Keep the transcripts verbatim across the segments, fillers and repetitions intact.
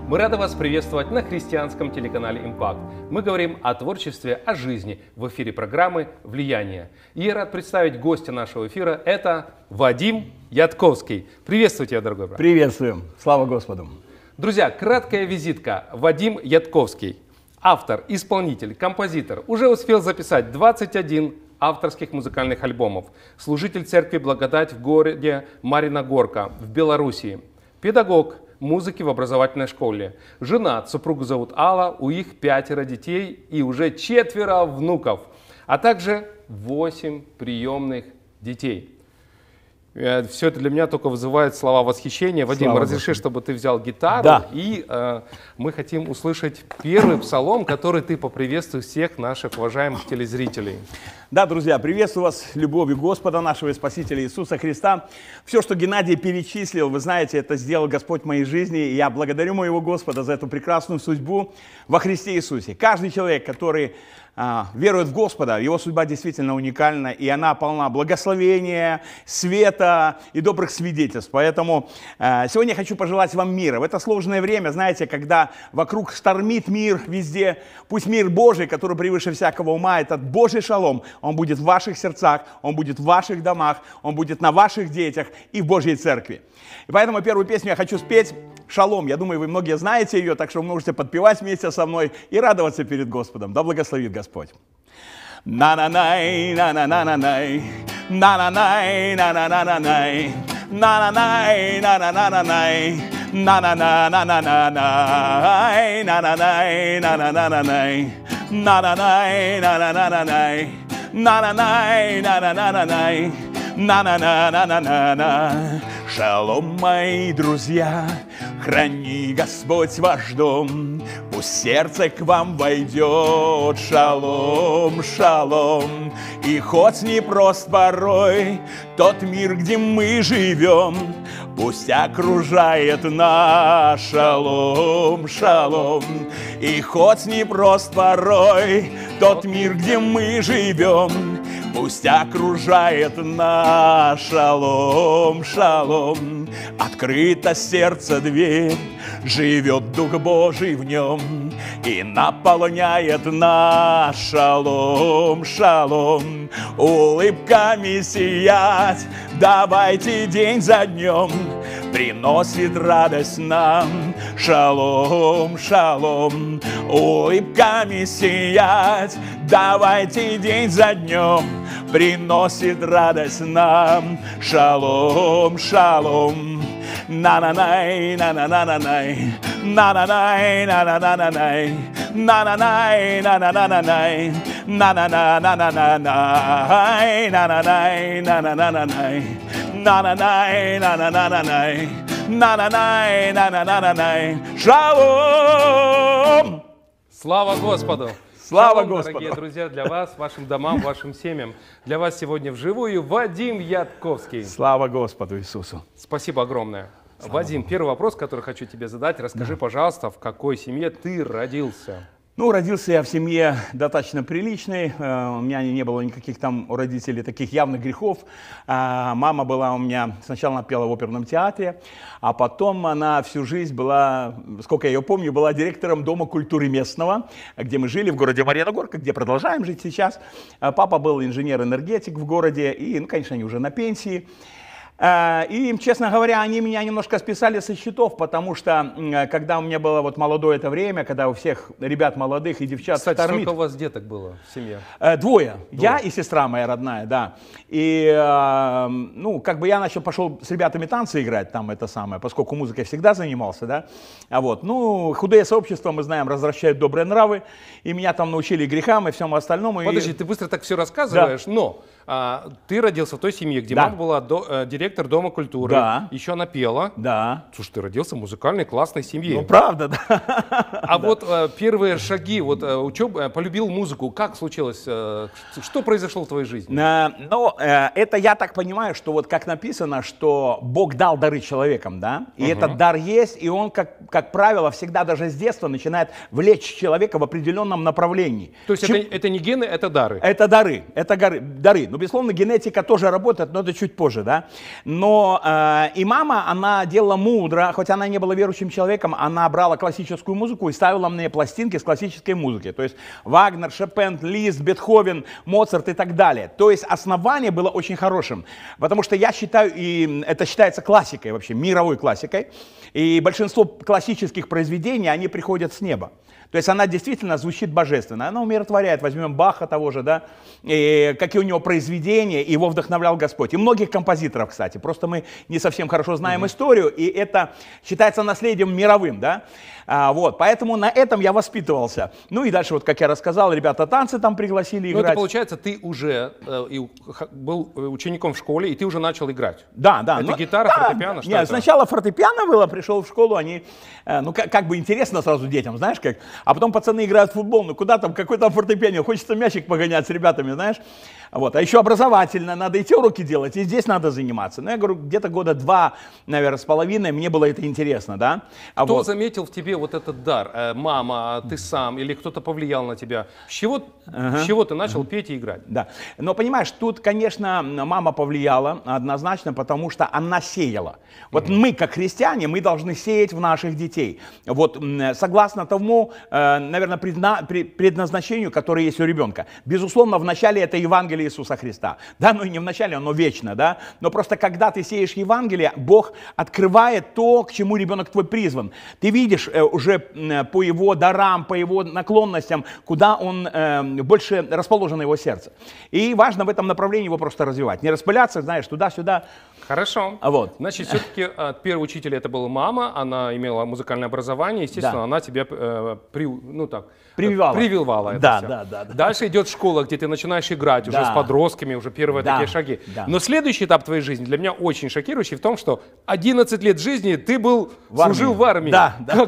Мы рады вас приветствовать на христианском телеканале «Импакт». Мы говорим о творчестве, о жизни в эфире программы «Влияние». И я рад представить гостя нашего эфира. Это Вадим Ятковский. Приветствую тебя, дорогой брат. Приветствуем. Слава Господу. Друзья, краткая визитка. Вадим Ятковский. Автор, исполнитель, композитор. Уже успел записать двадцать один авторских музыкальных альбомов. Служитель церкви «Благодать» в городе Марьина-Горка в Белоруссии. Педагог музыки в образовательной школе. Женат, супругу зовут Алла, у их пятеро детей и уже четверо внуков, а также восемь приемных детей. Все это для меня только вызывает слова восхищения. Вадим, Слава разреши, Господи. Чтобы ты взял гитару, да. и э, мы хотим услышать первый псалом, который ты поприветствуешь всех наших уважаемых телезрителей. Да, друзья, приветствую вас любовью Господа нашего и Спасителя Иисуса Христа. Все, что Геннадий перечислил, вы знаете, это сделал Господь в моей жизни. И я благодарю моего Господа за эту прекрасную судьбу во Христе Иисусе. Каждый человек, который а, верует в Господа, его судьба действительно уникальна, и она полна благословения, света и добрых свидетельств. Поэтому а, сегодня я хочу пожелать вам мира. В это сложное время, знаете, когда вокруг штормит мир везде, пусть мир Божий, который превыше всякого ума, этот Божий шалом, он будет в ваших сердцах, он будет в ваших домах, он будет на ваших детях и в Божьей церкви. И поэтому первую песню я хочу спеть «Шалом». Я думаю, вы многие знаете ее, так что вы можете подпевать вместе со мной и радоваться перед Господом. Да благословит Господь. На-на-най, на-на-на-на-най, на-на-най, на-на-на-на-най, на-на-най, на-на-на-на-най, на-на-на-на-на-най, на-на-най, на-на-на-на-най, на-на-най, на-на-на-на-най, на-на-най, на-на-на-на-най, на-на-на-на-на-на. Шалом, мои друзья, храни Господь ваш дом, пусть сердце к вам войдет. Шалом, шалом, и хоть непрост порой тот мир, где мы живем, пусть окружает нас. Шалом, шалом, и хоть непрост порой тот мир, где мы живем, пусть окружает нас. Шалом, шалом, открыто сердце дверь, живет Дух Божий в нем и наполняет нас. Шалом, шалом, улыбками сиять, давайте день за днем, приносит радость нам. Шалом, шалом, улыбками сиять, давайте день за днем, приносит радость нам. Шалом, шалом, на-на-най, на-на-на-на-най, на-на-най, на-на-на-на-най, на-на-най, на-на-на-на-най, на-на-на-на-на-най, на-на-най, на-на-на-на-най, на-на-най, на-на-на-на-най, на-на-най, на-на-на-на-най. Шалом! Слава Господу! Слава Шалом, Господу! Дорогие друзья, для вас, вашим домам, вашим семьям. Для вас сегодня вживую Вадим Ятковский. Слава Господу Иисусу! Спасибо огромное. Слава Вадим, Богу. Первый вопрос, который хочу тебе задать. Расскажи, да. пожалуйста, в какой семье ты родился? Ну, родился я в семье достаточно приличной. У меня не было никаких там у родителей таких явных грехов. Мама была у меня, сначала она пела в оперном театре, а потом она всю жизнь была, сколько я ее помню, была директором Дома культуры местного, где мы жили в городе Марьина-Горка, где продолжаем жить сейчас. Папа был инженер-энергетик в городе, и, ну, конечно, они уже на пенсии. И, честно говоря, они меня немножко списали со счетов, потому что, когда у меня было вот молодое это время, когда у всех ребят молодых и девчат Кстати, штормит. сколько у вас деток было в семье? Двое. Двое. Я и сестра. сестра моя родная, да. И, ну, как бы я начал, пошел с ребятами танцы играть, там это самое, поскольку музыкой всегда занимался, да. А вот, ну, худые сообщества, мы знаем, развращают добрые нравы, и меня там научили грехам и всему остальному. Подожди, и... ты быстро так все рассказываешь, да. но а, ты родился в той семье, где да. мама была до, э, директор Дома культуры, да. еще она пела. Да. Слушай, ты родился в музыкальной классной семье. Ну, правда, да. А да. вот э, первые шаги, вот э, учеба, полюбил музыку, как случилось, э, что произошло в твоей жизни? Э, ну, э, это я так понимаю, что вот как написано, что Бог дал дары человекам, да, и угу. этот дар есть, и он, как, как правило, всегда даже с детства начинает влечь человека в определенном направлении. То есть Чем... это, это не гены, это дары? Это дары, это дары. дары. Ну, безусловно, генетика тоже работает, но это чуть позже, да. Но э, и мама, она делала мудро, хоть она не была верующим человеком, она брала классическую музыку и ставила мне пластинки с классической музыкой. То есть Вагнер, Шопен, Лист, Бетховен, Моцарт и так далее. То есть основание было очень хорошим. Потому что я считаю, и это считается классикой вообще, мировой классикой. И большинство классических произведений, они приходят с неба. То есть она действительно звучит божественно, она умиротворяет. Возьмем Баха того же, да, и какие у него произведения, его вдохновлял Господь. И многих композиторов, кстати, просто мы не совсем хорошо знаем mm-hmm. историю, и это считается наследием мировым, да. А, вот, поэтому на этом я воспитывался. Ну и дальше, вот как я рассказал, ребята танцы там пригласили играть. Ну это получается, ты уже э, и, был учеником в школе, и ты уже начал играть. Да, да. Это но, гитара, да, фортепиано, что нет, это? Сначала фортепиано было, пришел в школу, они, э, ну как, как бы интересно сразу детям, знаешь как. А потом пацаны играют в футбол, ну куда там, какой там фортепиано, хочется мячик погонять с ребятами, знаешь. Вот. А еще образовательно, надо идти уроки делать, и здесь надо заниматься. Ну я говорю, где-то года два, наверное, с половиной, мне было это интересно, да. А Кто вот. заметил в тебе вот этот дар? Э, мама, ты сам, или кто-то повлиял на тебя? С чего, ага. с чего ты начал ага. петь и играть? Да, но понимаешь, тут, конечно, мама повлияла однозначно, потому что она сеяла. Вот угу. мы, как христиане, мы должны сеять в наших детей. Вот согласно тому, наверное, предназначению, которое есть у ребенка. Безусловно, в начале это Евангелие Иисуса Христа. Да, ну и не в начале, оно вечно, да. Но просто когда ты сеешь Евангелие, Бог открывает то, к чему ребенок твой призван. Ты видишь уже по его дарам, по его наклонностям, куда он э, больше расположено его сердце. И важно в этом направлении его просто развивать. Не распыляться, знаешь, туда-сюда. Хорошо. Вот. Значит, все-таки первый учитель это была мама, она имела музыкальное образование, естественно, да. она тебя э, при, ну, так, прививала. прививала это да, все. Да, да, да. Дальше идет школа, где ты начинаешь играть уже да. с подростками, уже первые да. такие шаги. Да. Но следующий этап твоей жизни для меня очень шокирующий в том, что одиннадцать лет жизни ты был, в служил в армии. Да, да.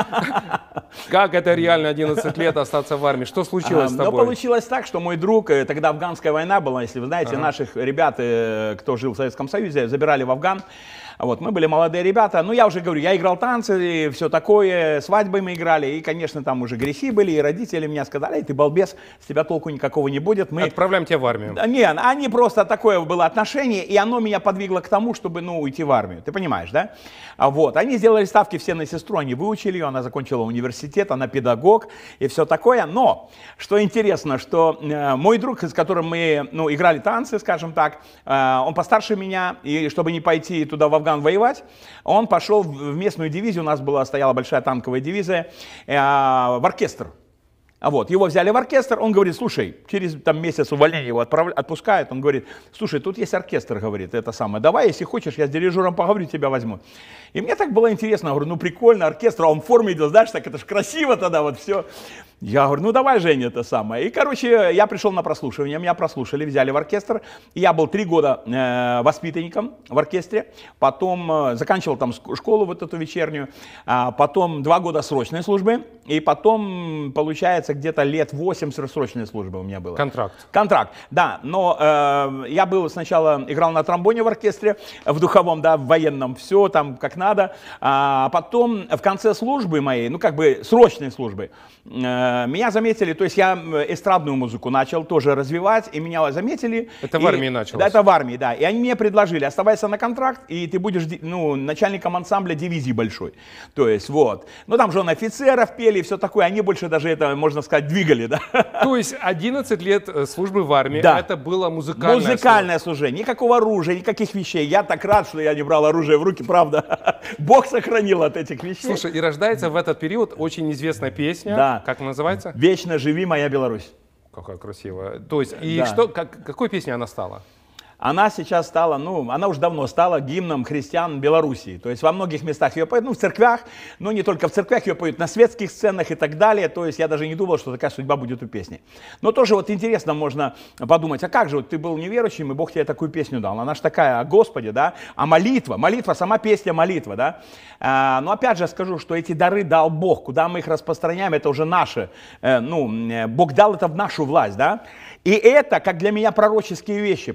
Как, как это реально одиннадцать лет остаться в армии? Что случилось а, с тобой? Ну, получилось так, что мой друг, тогда афганская война была, если вы знаете, ага. наших ребят, кто жил в Советском Союзе, забирали в Афган. Вот, мы были молодые ребята, ну я уже говорю, я играл танцы и все такое, свадьбы мы играли, и, конечно, там уже грехи были, и родители меня сказали, ты балбес, с тебя толку никакого не будет. Мы... Отправляем тебя в армию. Нет, они просто, такое было отношение, и оно меня подвигло к тому, чтобы, ну, уйти в армию, ты понимаешь, да? Вот, они сделали ставки все на сестру, они выучили ее, она закончила университет, она педагог и все такое, но, что интересно, что э, мой друг, с которым мы, ну, играли танцы, скажем так, э, он постарше меня, и чтобы не пойти туда в Афган воевать, он пошел в местную дивизию, у нас была, стояла большая танковая дивизия, э, в оркестр. Вот, его взяли в оркестр, он говорит, слушай, через там, месяц увольнения его отправ... отпускают, он говорит, слушай, тут есть оркестр, говорит, это самое, давай, если хочешь, я с дирижером поговорю, тебя возьму. И мне так было интересно, я говорю, ну прикольно, оркестр, а он в форме идет, знаешь, так это же красиво тогда, вот все. Я говорю, ну давай, Женя, это самое. И, короче, я пришел на прослушивание, меня прослушали, взяли в оркестр. И я был три года э, воспитанником в оркестре, потом э, заканчивал там школу вот эту вечернюю, а потом два года срочной службы, и потом, получается, где-то лет восемь срочной службы у меня было. Контракт. Контракт, да, но э, я был сначала, играл на тромбоне в оркестре, в духовом, да, в военном, все там как надо, а потом в конце службы моей, ну как бы срочной службы, э, меня заметили, то есть я эстрадную музыку начал тоже развивать, и меня заметили. Это и, в армии началось? Да, это в армии, да. И они мне предложили, оставайся на контракт, и ты будешь, ну, начальником ансамбля дивизии большой. То есть, вот. Ну, там же он офицеров пели и все такое, они больше даже это, можно сказать, двигали, да. То есть одиннадцать лет службы в армии, да. это было музыкальное Музыкальное служение, никакого оружия, никаких вещей. Я так рад, что я не брал оружие в руки, правда. Бог сохранил от этих вещей. Слушай, и рождается в этот период очень известная песня, да. как она называется? «Вечно живи, моя Беларусь». Какая красивая. То есть, и да. что, как, какой песней она стала? Она сейчас стала, ну, она уже давно стала гимном христиан Белоруссии. То есть во многих местах ее поют, ну, в церквях, но не только в церквях, ее поют на светских сценах и так далее. То есть я даже не думал, что такая судьба будет у песни. Но тоже вот интересно можно подумать, а как же, вот ты был неверующим, и Бог тебе такую песню дал. Она же такая о Господе, да, а молитва, молитва, сама песня молитва, да. А, но опять же скажу, что эти дары дал Бог, куда мы их распространяем, это уже наше, э, ну, Бог дал это в нашу власть, да. И это, как для меня, пророческие вещи, понимаешь, есть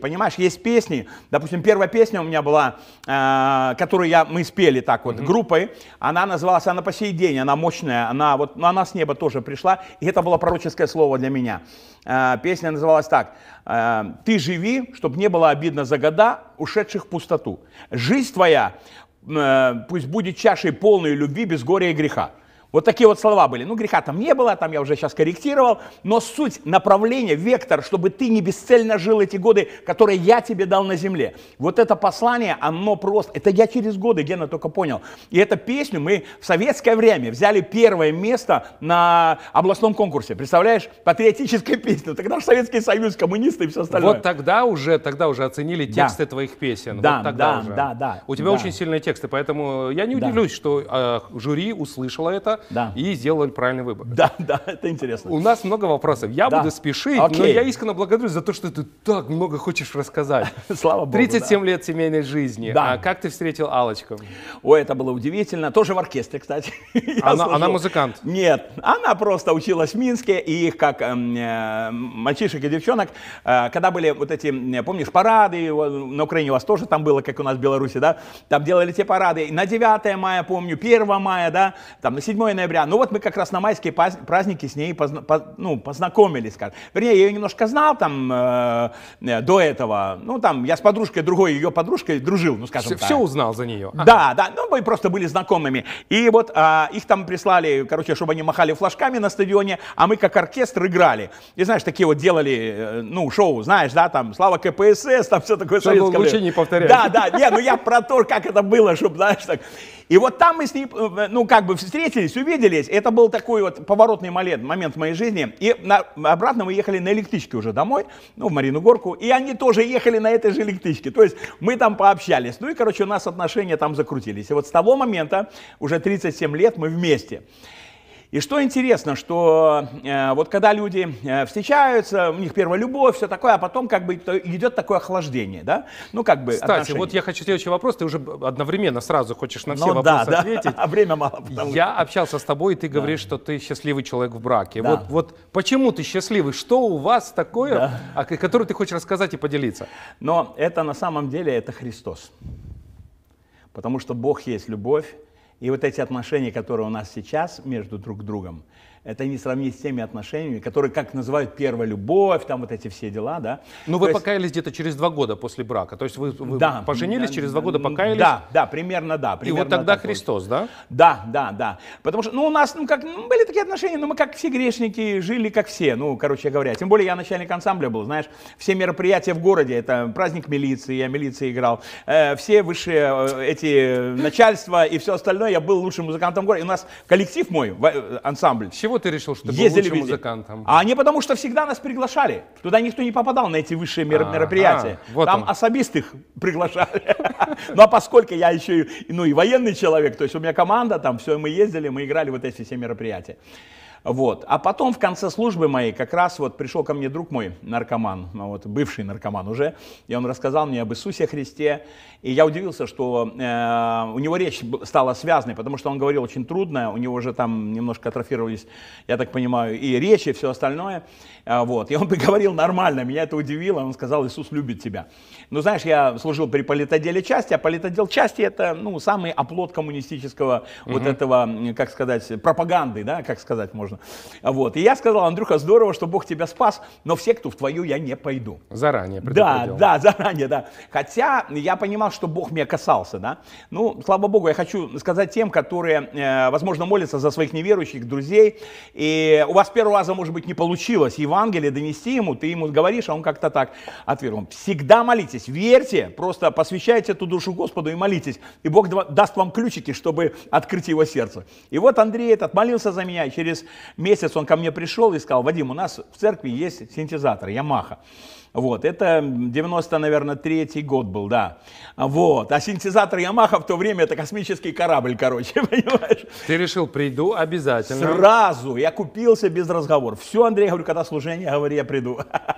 есть песни, допустим, первая песня у меня была, э, которую я, мы спели так вот, mm-hmm. группой, она называлась, она по сей день, она мощная, она вот, ну, она с неба тоже пришла, и это было пророческое слово для меня. Э, песня называлась так: э, «Ты живи, чтобы не было обидно за года, ушедших в пустоту. Жизнь твоя э, пусть будет чашей полной любви, без горя и греха». Вот такие вот слова были. Ну, греха там не было, там я уже сейчас корректировал, но суть, направление, вектор, чтобы ты не бесцельно жил эти годы, которые я тебе дал на земле. Вот это послание, оно просто, это я через годы, Гена, только понял. И эту песню мы в советское время взяли первое место на областном конкурсе. Представляешь? Патриотическая песня. Тогда же Советский Союз, коммунисты и все остальное. Вот тогда уже, тогда уже оценили тексты да. твоих песен. Да, вот тогда да, уже. да, да. У тебя да. очень сильные тексты, поэтому я не удивлюсь, да. что э, жюри услышало это. Да. И сделали правильный выбор. Да, да, это интересно. У нас много вопросов. Я да. буду спешить, Окей. но я искренне благодарю за то, что ты так много хочешь рассказать. Слава Богу. тридцать семь да. лет семейной жизни. Да. А как ты встретил Аллочку? Ой, это было удивительно. Тоже в оркестре, кстати. Она, она музыкант? Нет, она просто училась в Минске, и их, как э, мальчишек и девчонок, э, когда были вот эти, помнишь, парады, на Украине у вас тоже там было, как у нас в Беларуси, да, там делали те парады. На девятое мая, помню, первое мая, да, там на седьмое ноября. Ну вот мы как раз на майские праздники с ней позна, по, ну, познакомились, скажем. Вернее, я ее немножко знал там э, до этого. Ну там я с подружкой, другой ее подружкой дружил, ну скажем все, так. Все узнал за нее? Да, да, ну мы просто были знакомыми. И вот а, их там прислали, короче, чтобы они махали флажками на стадионе, а мы как оркестр играли. И знаешь, такие вот делали, ну, шоу, знаешь, да, там, Слава КПСС, там все такое советское. Лучше не повторять. Да, да, не, ну я про то, как это было, чтобы, знаешь, так. И вот там мы с ней, ну, как бы встретились, увиделись. Это был такой вот поворотный момент, момент в моей жизни. И на, обратно мы ехали на электричке уже домой, ну, в Марину Горку. И они тоже ехали на этой же электричке. То есть мы там пообщались. Ну и, короче, у нас отношения там закрутились. И вот с того момента, уже тридцать семь лет, мы вместе. И что интересно, что э, вот когда люди э, встречаются, у них первая любовь, все такое, а потом как бы идет такое охлаждение, да? Ну как бы Кстати, отношения. вот я хочу следующий вопрос, ты уже одновременно сразу хочешь на все ну, вопросы да, ответить. Да, а время мало. Я общался с тобой, и ты говоришь, да. что ты счастливый человек в браке. Да. Вот, вот почему ты счастливый? Что у вас такое, да. о котором ты хочешь рассказать и поделиться? Но это на самом деле это Христос. Потому что Бог есть любовь. И вот эти отношения, которые у нас сейчас между друг другом, это не сравнить с теми отношениями, которые, как называют, первая любовь, там вот эти все дела, да. Ну, вы то покаялись есть... где-то через два года после брака, то есть вы, вы да, поженились, да, через два года покаялись? Да, да, примерно, да. Примерно и вот тогда так Христос, да? Да, да, да. Потому что, ну, у нас, ну, как, ну, были такие отношения, но мы как все грешники жили, как все, ну, короче говоря. Тем более я начальник ансамбля был, знаешь, все мероприятия в городе, это праздник милиции, я милиции играл, э, все высшие э, эти начальства и все остальное, я был лучшим музыкантом в городе. У нас коллектив мой, в, ансамбль. С чего ты решил, что ты был лучшим музыкантом? А не потому, что всегда нас приглашали. Туда никто не попадал на эти высшие мер, а, мероприятия. А, вот там он. Особистых приглашали. Ну а поскольку я еще ну, и военный человек, то есть у меня команда, там все, мы ездили, мы играли вот эти все мероприятия. Вот. А потом в конце службы моей как раз вот пришел ко мне друг мой, наркоман, вот, бывший наркоман уже, и он рассказал мне об Иисусе Христе, и я удивился, что э, у него речь стала связной, потому что он говорил очень трудно, у него уже там немножко атрофировались, я так понимаю, и речь, и все остальное, э, вот. И он говорил нормально, меня это удивило, он сказал: Иисус любит тебя. Ну, знаешь, я служил при политотделе части, а политотдел части это, ну, самый оплот коммунистического угу. вот этого, как сказать, пропаганды, да, как сказать можно. Вот. И я сказал: Андрюха, здорово, что Бог тебя спас, но в секту в твою я не пойду. Заранее предупредил. Да, да, заранее, да. Хотя я понимал, что Бог меня касался, да. Ну, слава Богу, я хочу сказать тем, которые, э, возможно, молятся за своих неверующих друзей, и у вас с первого раза, может быть, не получилось Евангелие донести ему, ты ему говоришь, а он как-то так отвергнул. Всегда молитесь, верьте, просто посвящайте эту душу Господу и молитесь, и Бог даст вам ключики, чтобы открыть его сердце. И вот Андрей этот молился за меня, и через месяц он ко мне пришел и сказал: Вадим, у нас в церкви есть синтезатор Yamaha. Вот, это девяносто, наверное, третий год был, да. Вот, а синтезатор Yamaha в то время это космический корабль, короче, понимаешь? Ты решил: приду обязательно. Сразу, я купился без разговоров. Все, Андрей, говорю, когда служение, говори, я приду.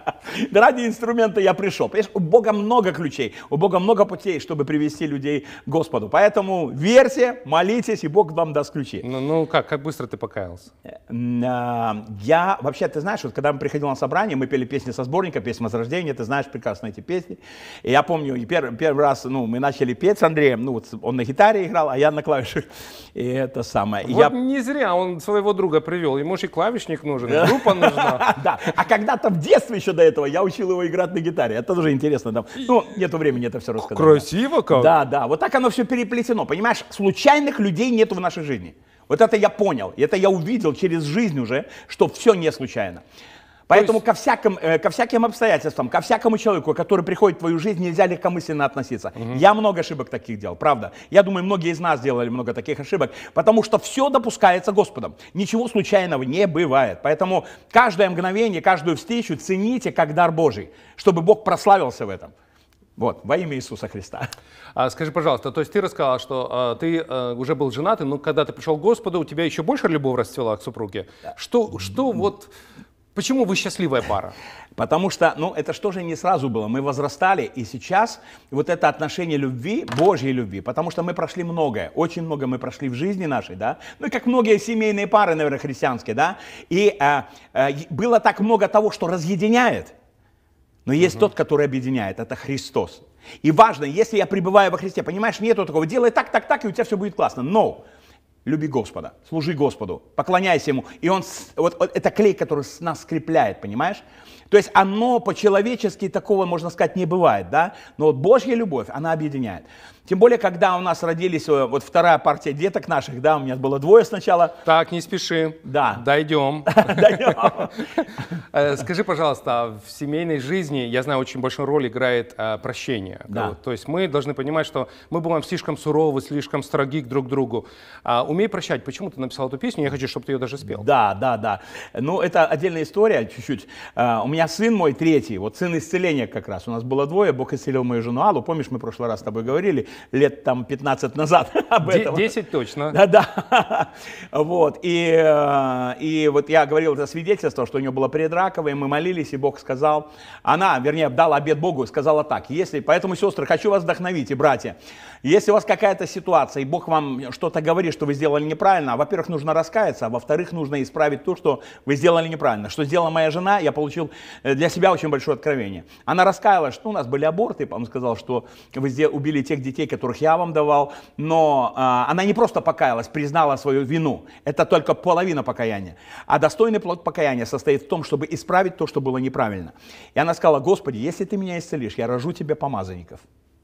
Ради инструмента я пришел. Понимаешь, у Бога много ключей, у Бога много путей, чтобы привести людей к Господу. Поэтому верьте, молитесь, и Бог вам даст ключи. Ну, ну как, как быстро ты покаялся? Я, вообще, ты знаешь, вот когда мы приходили на собрание, мы пели песни со сборника, песни возрождения, рождения, ты знаешь прекрасно эти песни. И я помню, и первый, первый раз ну, мы начали петь с Андреем, ну, вот он на гитаре играл, а я на клавишах. И это самое. Вот я... не зря он своего друга привел, ему же и клавишник нужен, и группа нужна. Да, а когда-то в детстве еще до этого я учил его играть на гитаре, это тоже интересно. Там. Ну, нету времени это все рассказать. Красиво как? Да, да, вот так оно все переплетено, понимаешь, случайных людей нету в нашей жизни. Вот это я понял, это я увидел через жизнь уже, что все не случайно. Поэтому есть... ко, всяким, э, ко всяким обстоятельствам, ко всякому человеку, который приходит в твою жизнь, нельзя легкомысленно относиться. Угу. Я много ошибок таких делал, правда. Я думаю, многие из нас делали много таких ошибок, потому что все допускается Господом. Ничего случайного не бывает. Поэтому каждое мгновение, каждую встречу цените как дар Божий, чтобы Бог прославился в этом. Вот, во имя Иисуса Христа. А, скажи, пожалуйста, то есть ты рассказал, что а, ты а, уже был женатый, но когда ты пришел к Господу, у тебя еще больше любовь расцвела к супруге? Да. Что, что вот... Почему вы счастливая пара? Потому что, ну, это что же не сразу было. Мы возрастали, и сейчас вот это отношение любви, Божьей любви, потому что мы прошли многое, очень много мы прошли в жизни нашей, да, ну, и как многие семейные пары, наверное, христианские, да, и а, а, было так много того, что разъединяет, но есть угу. тот, который объединяет, это Христос. И важно, если я пребываю во Христе, понимаешь, нету такого, делай так, так, так, и у тебя все будет классно, но... Люби Господа, служи Господу, поклоняйся Ему. И Он, вот, вот это клей, который нас скрепляет, понимаешь? То есть оно по-человечески такого, можно сказать, не бывает, да? Но вот Божья любовь, она объединяет. Тем более, когда у нас родились, вот вторая партия деток наших, да, у меня было двое сначала. Так, не спеши. Да. Дойдем. Скажи, пожалуйста, в семейной жизни, я знаю, очень большую роль играет прощение. Да. То есть мы должны понимать, что мы бываем слишком суровы, слишком строги друг к другу. Умей прощать. Почему ты написал эту песню? Я хочу, чтобы ты ее даже спел. Да, да, да. Ну, это отдельная история чуть-чуть. У меня сын мой третий, вот сын исцеления как раз. У нас было двое, Бог исцелил мою жену Аллу. Помнишь, мы в прошлый раз с тобой говорили, лет там пятнадцать назад об этом. десять точно. Да, да. Вот. И, и вот я говорил это свидетельство, что у нее было предраковое, мы молились, и Бог сказал, она, вернее, дала обет Богу, сказала так, если, поэтому, сестры, хочу вас вдохновить, и братья, если у вас какая-то ситуация, и Бог вам что-то говорит, что вы сделали неправильно, во-первых, нужно раскаяться, а во-вторых, нужно исправить то, что вы сделали неправильно. Что сделала моя жена, я получил для себя очень большое откровение. Она раскаялась, что у нас были аборты, по-моему, сказал, что вы убили тех детей, которых я вам давал, но а, она не просто покаялась, признала свою вину. Это только половина покаяния. А достойный плод покаяния состоит в том, чтобы исправить то, что было неправильно. И она сказала, Господи, если ты меня исцелишь, я рожу тебе помазанников.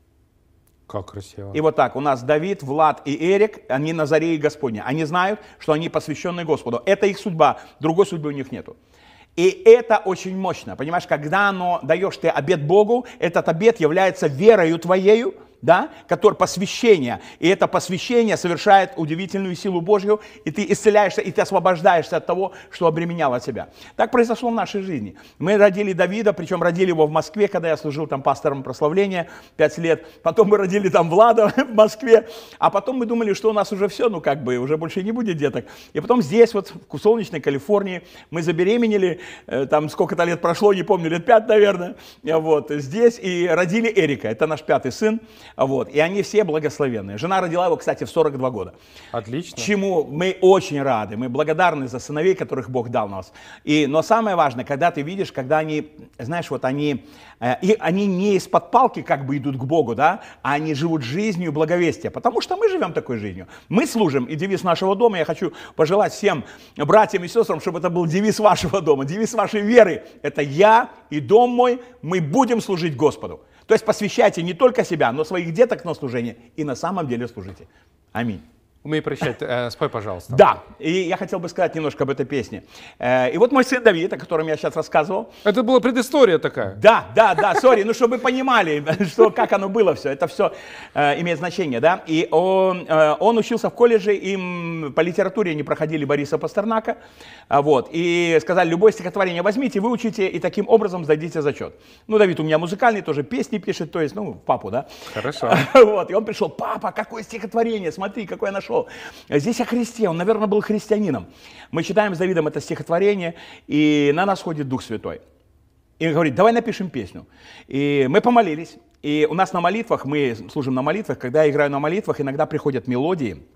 Как красиво. И вот так, у нас Давид, Влад и Эрик, они Назареи Господни. Они знают, что они посвященные Господу. Это их судьба, другой судьбы у них нету. И это очень мощно, понимаешь, когда оно, даешь ты обет Богу, этот обет является верою твоею, да, который посвящение, и это посвящение совершает удивительную силу Божью, и ты исцеляешься, и ты освобождаешься от того, что обременяло тебя. Так произошло в нашей жизни. Мы родили Давида, причем родили его в Москве, когда я служил там пастором прославления пять лет, потом мы родили там Влада в Москве, а потом мы думали, что у нас уже все, ну как бы, уже больше не будет деток. И потом здесь, вот в солнечной Калифорнии, мы забеременели, там сколько-то лет прошло, не помню, лет пять, наверное, вот, здесь, и родили Эрика, это наш пятый сын. Вот, и они все благословенные. Жена родила его, кстати, в сорок два года. Отлично. Чему мы очень рады, мы благодарны за сыновей, которых Бог дал нас. И, но самое важное, когда ты видишь, когда они, знаешь, вот они, э, и они не из-под палки как бы идут к Богу, да, а они живут жизнью благовестия, потому что мы живем такой жизнью. Мы служим, и девиз нашего дома, я хочу пожелать всем братьям и сестрам, чтобы это был девиз вашего дома, девиз вашей веры. Это я и дом мой, мы будем служить Господу. То есть посвящайте не только себя, но своих деток на служение и на самом деле служите. Аминь. Умей прощать. Э, спой, пожалуйста. Да, и я хотел бы сказать немножко об этой песне. Э, и вот мой сын Давид, о котором я сейчас рассказывал. Это была предыстория такая. Да, да, да, сори, ну чтобы вы понимали, что, как оно было все, это все э, имеет значение, да. И он, э, он учился в колледже, им по литературе не проходили Бориса Пастернака, э, вот, и сказали, любое стихотворение возьмите, выучите, и таким образом сдадите зачет. Ну, Давид у меня музыкальный, тоже песни пишет, то есть, ну, папу, да. Хорошо. Вот, и он пришел, папа, какое стихотворение, смотри, какое я нашел. Здесь о Христе, он, наверное, был христианином. Мы читаем с Давидом это стихотворение, и на нас ходит Дух Святой. И он говорит, давай напишем песню. И мы помолились, и у нас на молитвах, мы служим на молитвах, когда я играю на молитвах, иногда приходят мелодии,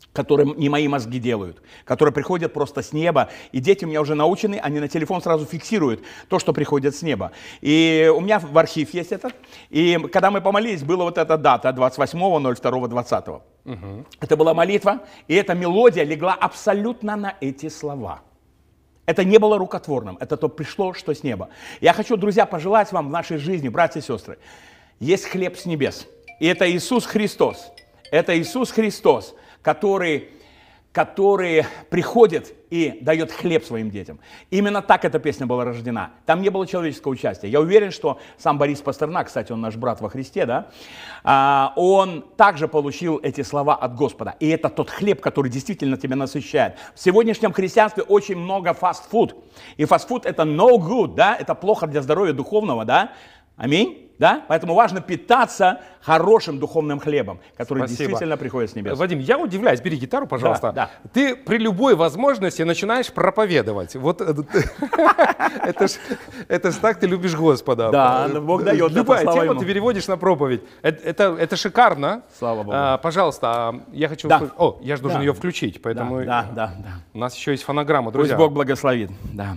которые не мои мозги делают, которые приходят просто с неба. И дети у меня уже научены, они на телефон сразу фиксируют то, что приходит с неба. И у меня в архив есть это. И когда мы помолились, была вот эта дата двадцать восьмого ноль второго двадцатого. Угу. Это была молитва, и эта мелодия легла абсолютно на эти слова. Это не было рукотворным, это то пришло, что с неба. Я хочу, друзья, пожелать вам в нашей жизни, братья и сестры, есть хлеб с небес. И это Иисус Христос. Это Иисус Христос, который, который приходит и дает хлеб своим детям. Именно так эта песня была рождена. Там не было человеческого участия. Я уверен, что сам Борис Пастернак, кстати, он наш брат во Христе, да, он также получил эти слова от Господа. И это тот хлеб, который действительно тебя насыщает. В сегодняшнем христианстве очень много фастфуд. И фастфуд это no good, да, это плохо для здоровья духовного, да. Аминь. Да? Поэтому важно питаться хорошим духовным хлебом, который Спасибо. Действительно приходит с небес. Вадим, я удивляюсь, бери гитару, пожалуйста. Да, да. Ты при любой возможности начинаешь проповедовать. Вот это ж это ж так ты любишь Господа. Да, Бог дает. Любая тема ты переводишь на проповедь. Это это шикарно. Слава Богу. Пожалуйста, я хочу... О, я же должен ее включить, поэтому... Да, да, да. У нас еще есть фонограмма, друзья. Пусть Бог благословит. Да.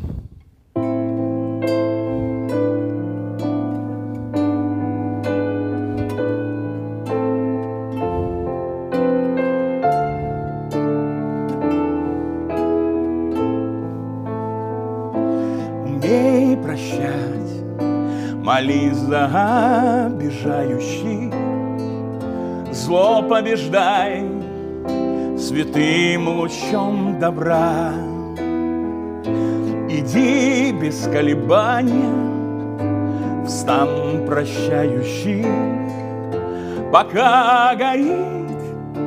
Молись за обижающих, зло побеждай святым лучом добра. Иди без колебания в стан прощающих, пока горит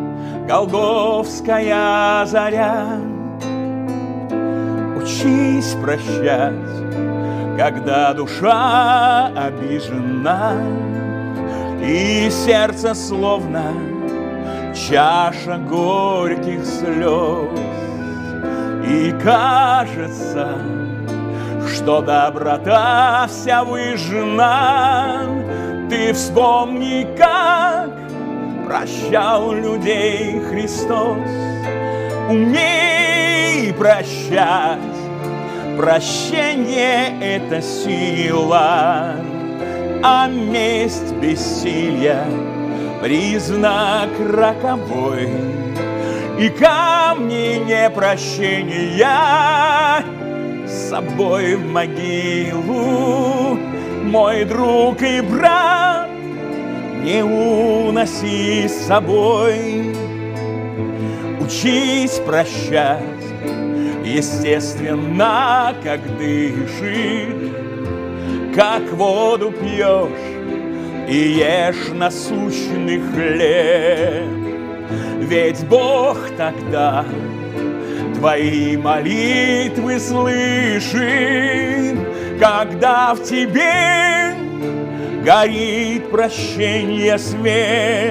голгофская заря. Учись прощать, когда душа обижена, и сердце словно чаша горьких слез, и кажется, что доброта вся выжжена. Ты вспомни, как прощал людей Христос. Умей прощать. Прощение — это сила, а месть бессилия — признак роковой. И камни непрощения с собой в могилу, мой друг и брат, не уноси с собой. Учись прощать, естественно, как дышишь, как воду пьешь и ешь насущный хлеб. Ведь Бог тогда твои молитвы слышит, когда в тебе горит прощение свет.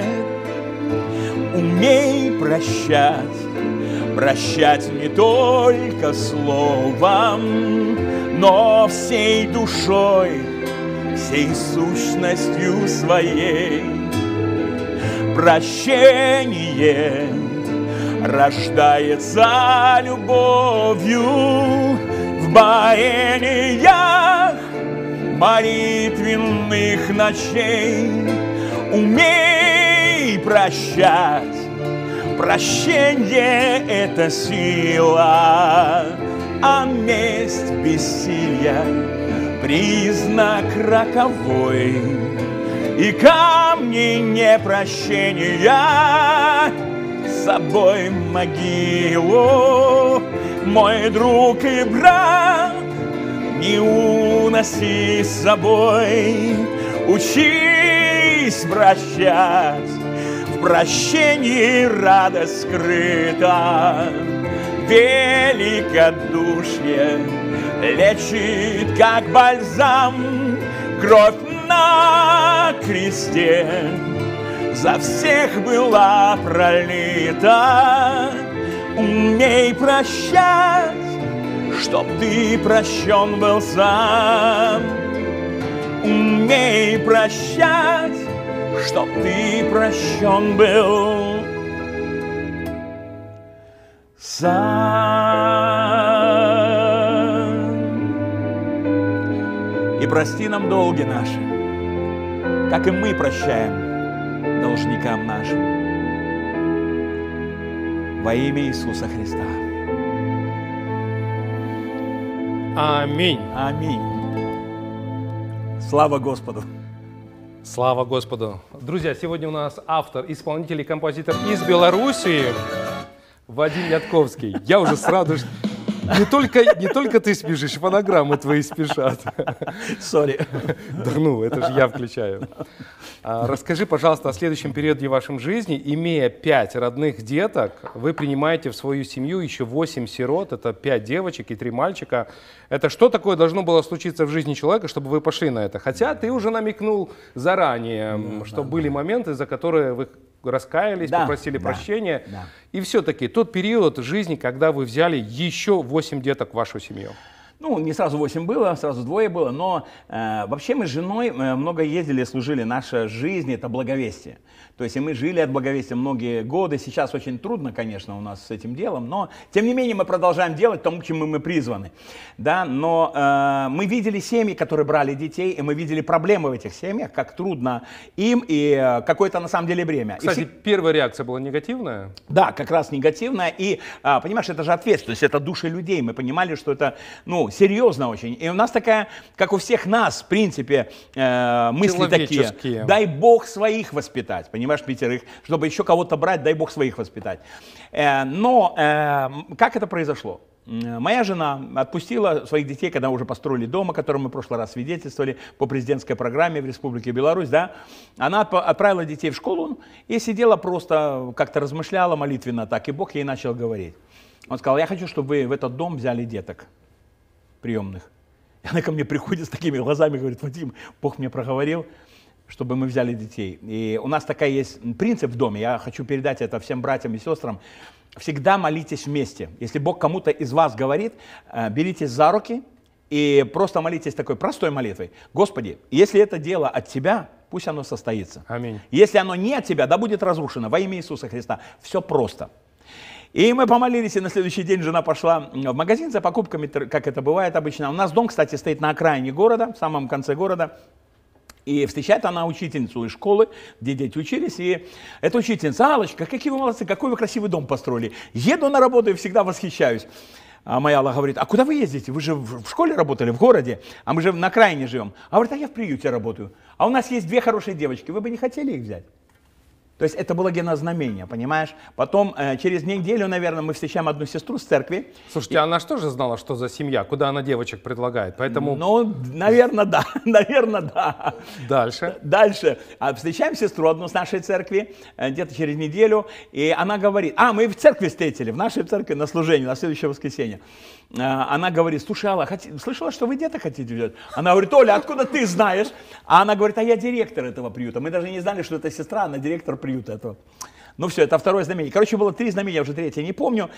Умей прощать, прощать не только словом, но всей душой, всей сущностью своей. Прощение рождается любовью в бояниях молитвенных ночей. Умей прощать, прощение — это сила, а месть бессилия — признак роковой. И камни непрощения с собой в могилу, мой друг и брат, не уноси с собой. Учись прощать, в прощении радость скрыта. Великодушие лечит, как бальзам, кровь на кресте за всех была пролита. Умей прощать, чтоб ты прощен был сам. Умей прощать, чтоб ты прощен был. И прости нам долги наши, как и мы прощаем должникам нашим. Во имя Иисуса Христа. Аминь. Аминь. Слава Господу. Слава Господу. Друзья, сегодня у нас автор, исполнитель и композитор из Белоруссии Вадим Ятковский. Я уже сразу... Не только, не только ты спешишь, фонограммы твои спешат. Сори. Да ну, это же я включаю. А, расскажи, пожалуйста, о следующем периоде в вашем жизни. Имея пять родных деток, вы принимаете в свою семью еще восемь сирот. Это пять девочек и три мальчика. Это что такое должно было случиться в жизни человека, чтобы вы пошли на это? Хотя ты уже намекнул заранее, да, что да, были да. моменты, за которые вы раскаялись, да, попросили да, прощения. Да. И все-таки тот период жизни, когда вы взяли еще восемь деток в вашу семью. Ну, не сразу восемь было, сразу двое было, но э, вообще мы с женой э, много ездили, служили. Наша жизнь — это благовестие. То есть и мы жили от благовестия многие годы. Сейчас очень трудно, конечно, у нас с этим делом, но тем не менее мы продолжаем делать тому, к чему мы призваны. Да? Но э, мы видели семьи, которые брали детей, и мы видели проблемы в этих семьях, как трудно им и э, какое-то на самом деле бремя. Кстати, и, первая реакция была негативная? Да, как раз негативная. И, э, понимаешь, это же ответственность, это души людей. Мы понимали, что это, ну, серьезно очень. И у нас такая, как у всех нас, в принципе, э, мысли такие. Дай Бог своих воспитать, понимаешь, пятерых, чтобы еще кого-то брать, дай Бог своих воспитать. Э, но э, как это произошло? Моя жена отпустила своих детей, когда уже построили дом, о котором мы в прошлый раз свидетельствовали, по президентской программе в Республике Беларусь, да. Она отправила детей в школу и сидела просто, как-то размышляла молитвенно так, и Бог ей начал говорить. Он сказал: я хочу, чтобы вы в этот дом взяли деток приемных. И она ко мне приходит с такими глазами, говорит: Вадим, Бог мне проговорил, чтобы мы взяли детей. И у нас такая есть принцип в доме, я хочу передать это всем братьям и сестрам. Всегда молитесь вместе. Если Бог кому-то из вас говорит, беритесь за руки и просто молитесь такой простой молитвой. Господи, если это дело от Тебя, пусть оно состоится. Аминь. Если оно не от Тебя, да будет разрушено во имя Иисуса Христа. Все просто. И мы помолились, и на следующий день жена пошла в магазин за покупками, как это бывает обычно. У нас дом, кстати, стоит на окраине города, в самом конце города. И встречает она учительницу из школы, где дети учились, и эта учительница: Аллочка, какие вы молодцы, какой вы красивый дом построили. Еду на работу и всегда восхищаюсь. А моя Алла говорит: а куда вы ездите? Вы же в школе работали, в городе, а мы же на окраине живем. А говорит: а я в приюте работаю. А у нас есть две хорошие девочки, вы бы не хотели их взять? То есть это было генознамение, понимаешь? Потом, э, через неделю, наверное, мы встречаем одну сестру с церкви. Слушайте, и... она же тоже знала, что за семья, куда она девочек предлагает, поэтому... Ну, наверное, да, наверное, да. Дальше? Дальше. Встречаем сестру одну с нашей церкви, где-то через неделю, и она говорит... А, мы в церкви встретили, в нашей церкви на служении, на следующее воскресенье. Она говорит: слушай, Алла, хот... слышала, что вы деток хотите взять? Она говорит: Оля, откуда ты знаешь? А она говорит: а я директор этого приюта. Мы даже не знали, что это сестра, она директор приюта этого. Ну все, это второе знамение. Короче, было три знамения, уже третье не помню.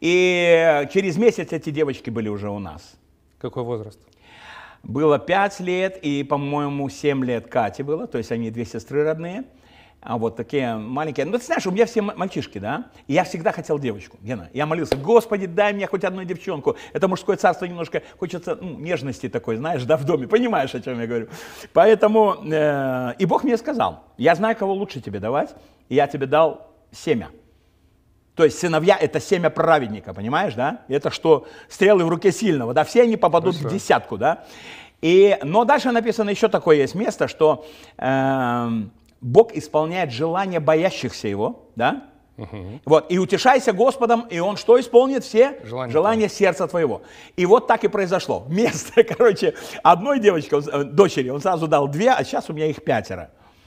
И через месяц эти девочки были уже у нас. Какой возраст? Было пять лет и, по-моему, семь лет Кате было. То есть они две сестры родные. А вот такие маленькие. Ну, ты знаешь, у меня все мальчишки, да? И я всегда хотел девочку. Гена, я молился: Господи, дай мне хоть одну девчонку. Это мужское царство, немножко хочется, ну, нежности такой, знаешь, да, в доме. Понимаешь, о чем я говорю? Поэтому, э, и Бог мне сказал: я знаю, кого лучше тебе давать, и я тебе дал семя. То есть сыновья — это семя праведника, понимаешь, да? Это что стрелы в руке сильного, да? Все они попадут Хорошо. в десятку, да? И, но дальше написано еще такое есть место, что... Э, Бог исполняет желания боящихся Его, да? Угу. Вот, и утешайся Господом, и Он что исполнит? Все желания, желания сердца твоего. И вот так и произошло. Вместо, короче, одной девочки, он, дочери, он сразу дал две, а сейчас у меня их пятеро.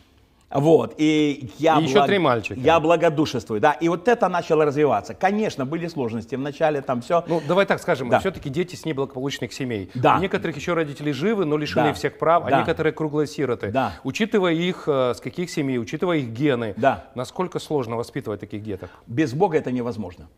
Вот, и я, и еще благ... три мальчика. Я благодушествую, да, и вот это начало развиваться. Конечно, были сложности, вначале там все. Ну, давай так скажем, да. Все-таки дети с неблагополучных семей. Да. У некоторых еще родители живы, но лишены да. всех прав, да. а некоторые круглые сироты. Да. Учитывая их, с каких семей, учитывая их гены, да. насколько сложно воспитывать таких деток? Без Бога это невозможно.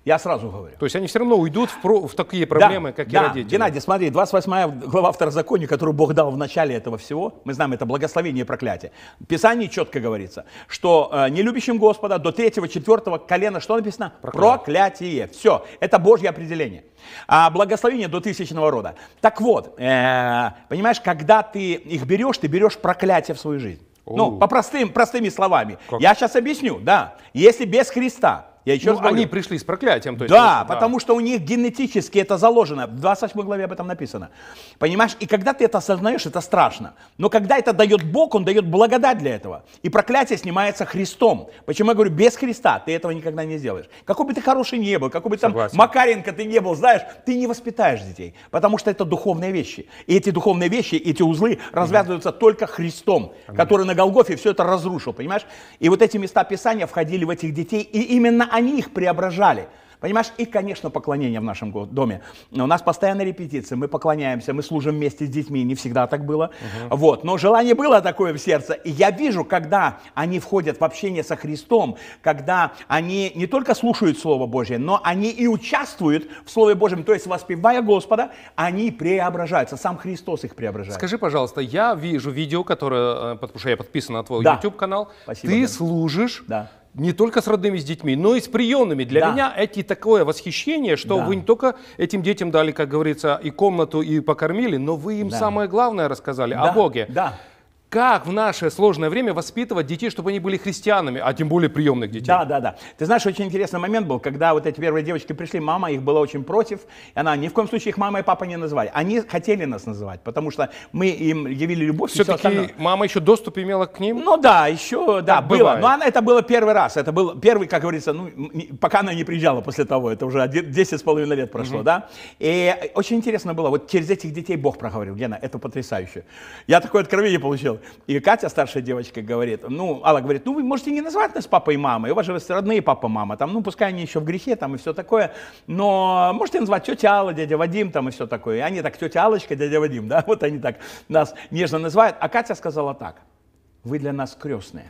Я сразу говорю. То есть они все равно уйдут в, про, в такие проблемы, да, как да. и родители. Геннадий, смотри, двадцать восьмая глава Второзакония, которую Бог дал в начале этого всего, мы знаем, это благословение и проклятие. В Писании четко говорится, что э, нелюбящим Господа до третьего, четвертого колена, что написано? Проклятие. Проклятие. Все, это Божье определение. А благословение до тысячного рода. Так вот, э, понимаешь, когда ты их берешь, ты берешь проклятие в свою жизнь. О. Ну, по простым, простыми словами. Как? Я сейчас объясню, да. Если без Христа, я еще ну, раз говорю. Они пришли с проклятием. То есть, да, да, потому что у них генетически это заложено. В двадцать восьмой главе об этом написано. Понимаешь? И когда ты это осознаешь, это страшно. Но когда это дает Бог, Он дает благодать для этого. И проклятие снимается Христом. Почему я говорю, без Христа ты этого никогда не сделаешь. Какой бы ты хороший не был, какой бы там Согласен. Макаренко ты не был, знаешь, ты не воспитаешь детей. Потому что это духовные вещи. И эти духовные вещи, эти узлы развязываются mm-hmm. только Христом, Аминь. Который на Голгофе все это разрушил. Понимаешь? И вот эти места Писания входили в этих детей, и именно они их преображали. Понимаешь? И, конечно, поклонение в нашем доме. У нас постоянно репетиции, мы поклоняемся, мы служим вместе с детьми, не всегда так было. Uh-huh. Вот. Но желание было такое в сердце. И я вижу, когда они входят в общение со Христом, когда они не только слушают Слово Божье, но они и участвуют в Слове Божьем, то есть воспевая Господа, они преображаются. Сам Христос их преображает. Скажи, пожалуйста, я вижу видео, которое, потому что я подписан на твой да. YouTube-канал, Спасибо, ты да. служишь... Да. Не только с родными, с детьми, но и с приемными. Для да. меня это такое восхищение, что да. вы не только этим детям дали, как говорится, и комнату, и покормили, но вы им да. самое главное рассказали да. о Боге. Да. Как в наше сложное время воспитывать детей, чтобы они были христианами, а тем более приемных детей? Да, да, да. Ты знаешь, очень интересный момент был, когда вот эти первые девочки пришли, мама их была очень против, и она ни в коем случае их мама и папа не называли. Они хотели нас называть, потому что мы им явили любовь. Все-таки мама еще доступ имела к ним? Ну да, еще, да, так было. Бывает. Но она, это было первый раз. Это был первый, как говорится, ну, пока она не приезжала после того. Это уже десять с половиной лет прошло, угу. да. И очень интересно было, вот через этих детей Бог проговорил. Гена, это потрясающе. Я такое откровение получил. И Катя, старшая девочка, говорит, ну, Алла говорит, ну, вы можете не называть нас папой и мамой, у вас же родные папа и мама, там, ну, пускай они еще в грехе, там, и все такое, но можете назвать тетя Алла, дядя Вадим, там, и все такое. И они так, тетя Аллочка, дядя Вадим, да, вот они так нас нежно называют. А Катя сказала так, вы для нас крестные.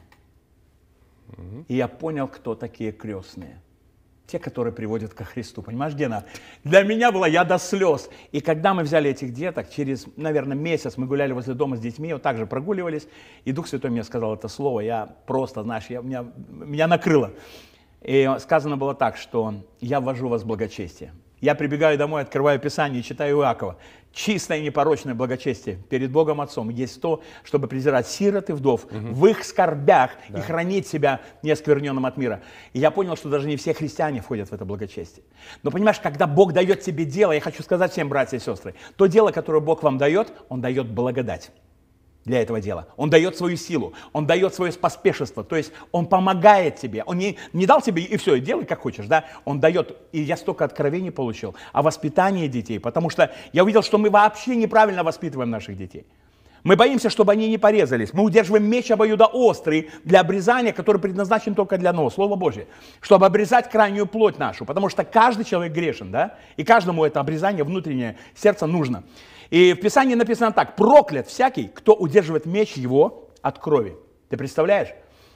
Mm-hmm. И я понял, кто такие крестные. Те, которые приводят ко Христу. Понимаешь, Гена? Для меня было я до слез. И когда мы взяли этих деток, через, наверное, месяц мы гуляли возле дома с детьми, вот так же прогуливались, и Дух Святой мне сказал это слово, я просто, знаешь, я, меня, меня накрыло. И сказано было так, что я ввожу вас в благочестие. Я прибегаю домой, открываю Писание и читаю Иакова. Чистое и непорочное благочестие перед Богом Отцом есть то, чтобы презирать сирот и вдов угу. в их скорбях да. и хранить себя неоскверненным от мира. И я понял, что даже не все христиане входят в это благочестие. Но понимаешь, когда Бог дает тебе дело, я хочу сказать всем, братья и сестры, то дело, которое Бог вам дает, Он дает благодать для этого дела. Он дает свою силу, Он дает свое поспешество, то есть Он помогает тебе. Он не, не дал тебе и все, и делай как хочешь, да? Он дает, и я столько откровений получил о воспитании детей, потому что я увидел, что мы вообще неправильно воспитываем наших детей. Мы боимся, чтобы они не порезались. Мы удерживаем меч обоюдоострый для обрезания, который предназначен только для одного, Слово Божье. Чтобы обрезать крайнюю плоть нашу, потому что каждый человек грешен, да? И каждому это обрезание внутреннее сердца нужно. И в Писании написано так, проклят всякий, кто удерживает меч его от крови. Ты представляешь?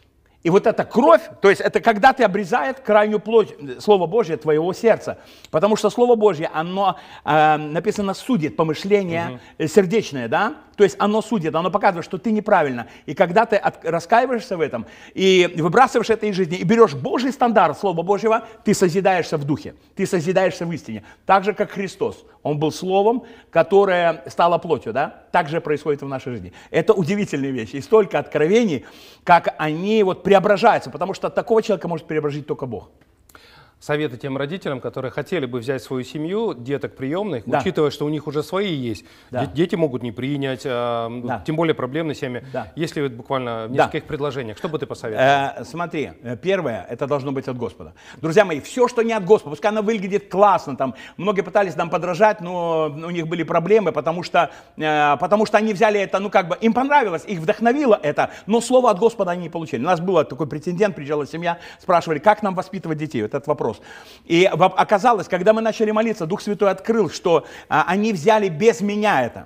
И вот эта кровь, то есть это когда ты обрезает крайнюю плоть Слова Божьего твоего сердца. Потому что Слово Божье, оно э, написано судит помышление угу. сердечное, да? То есть оно судит, оно показывает, что ты неправильно. И когда ты от, раскаиваешься в этом, и выбрасываешь это из жизни, и берешь Божий стандарт Слова Божьего, ты созидаешься в духе, ты созидаешься в истине. Так же, как Христос. Он был Словом, которое стало плотью, да? Так же происходит в нашей жизни. Это удивительные вещи. И столько откровений, как они вот преображаются, потому что такого человека может преобразить только Бог. Советы тем родителям, которые хотели бы взять свою семью, деток приемных, да. учитывая, что у них уже свои есть. Да. Дети могут не принять, а, да. тем более проблемные семьи. Да. Если вот буквально в нескольких да. предложениях, что бы ты посоветовал? Э, смотри, первое, это должно быть от Господа. Друзья мои, все, что не от Господа, пускай оно выглядит классно, там, многие пытались нам подражать, но у них были проблемы, потому что, э, потому что они взяли это, ну как бы, им понравилось, их вдохновило это, но слово от Господа они не получили. У нас был такой претендент, приезжала семья, спрашивали, как нам воспитывать детей, вот этот вопрос. И оказалось, когда мы начали молиться, Дух Святой открыл, что а, они взяли без меня это.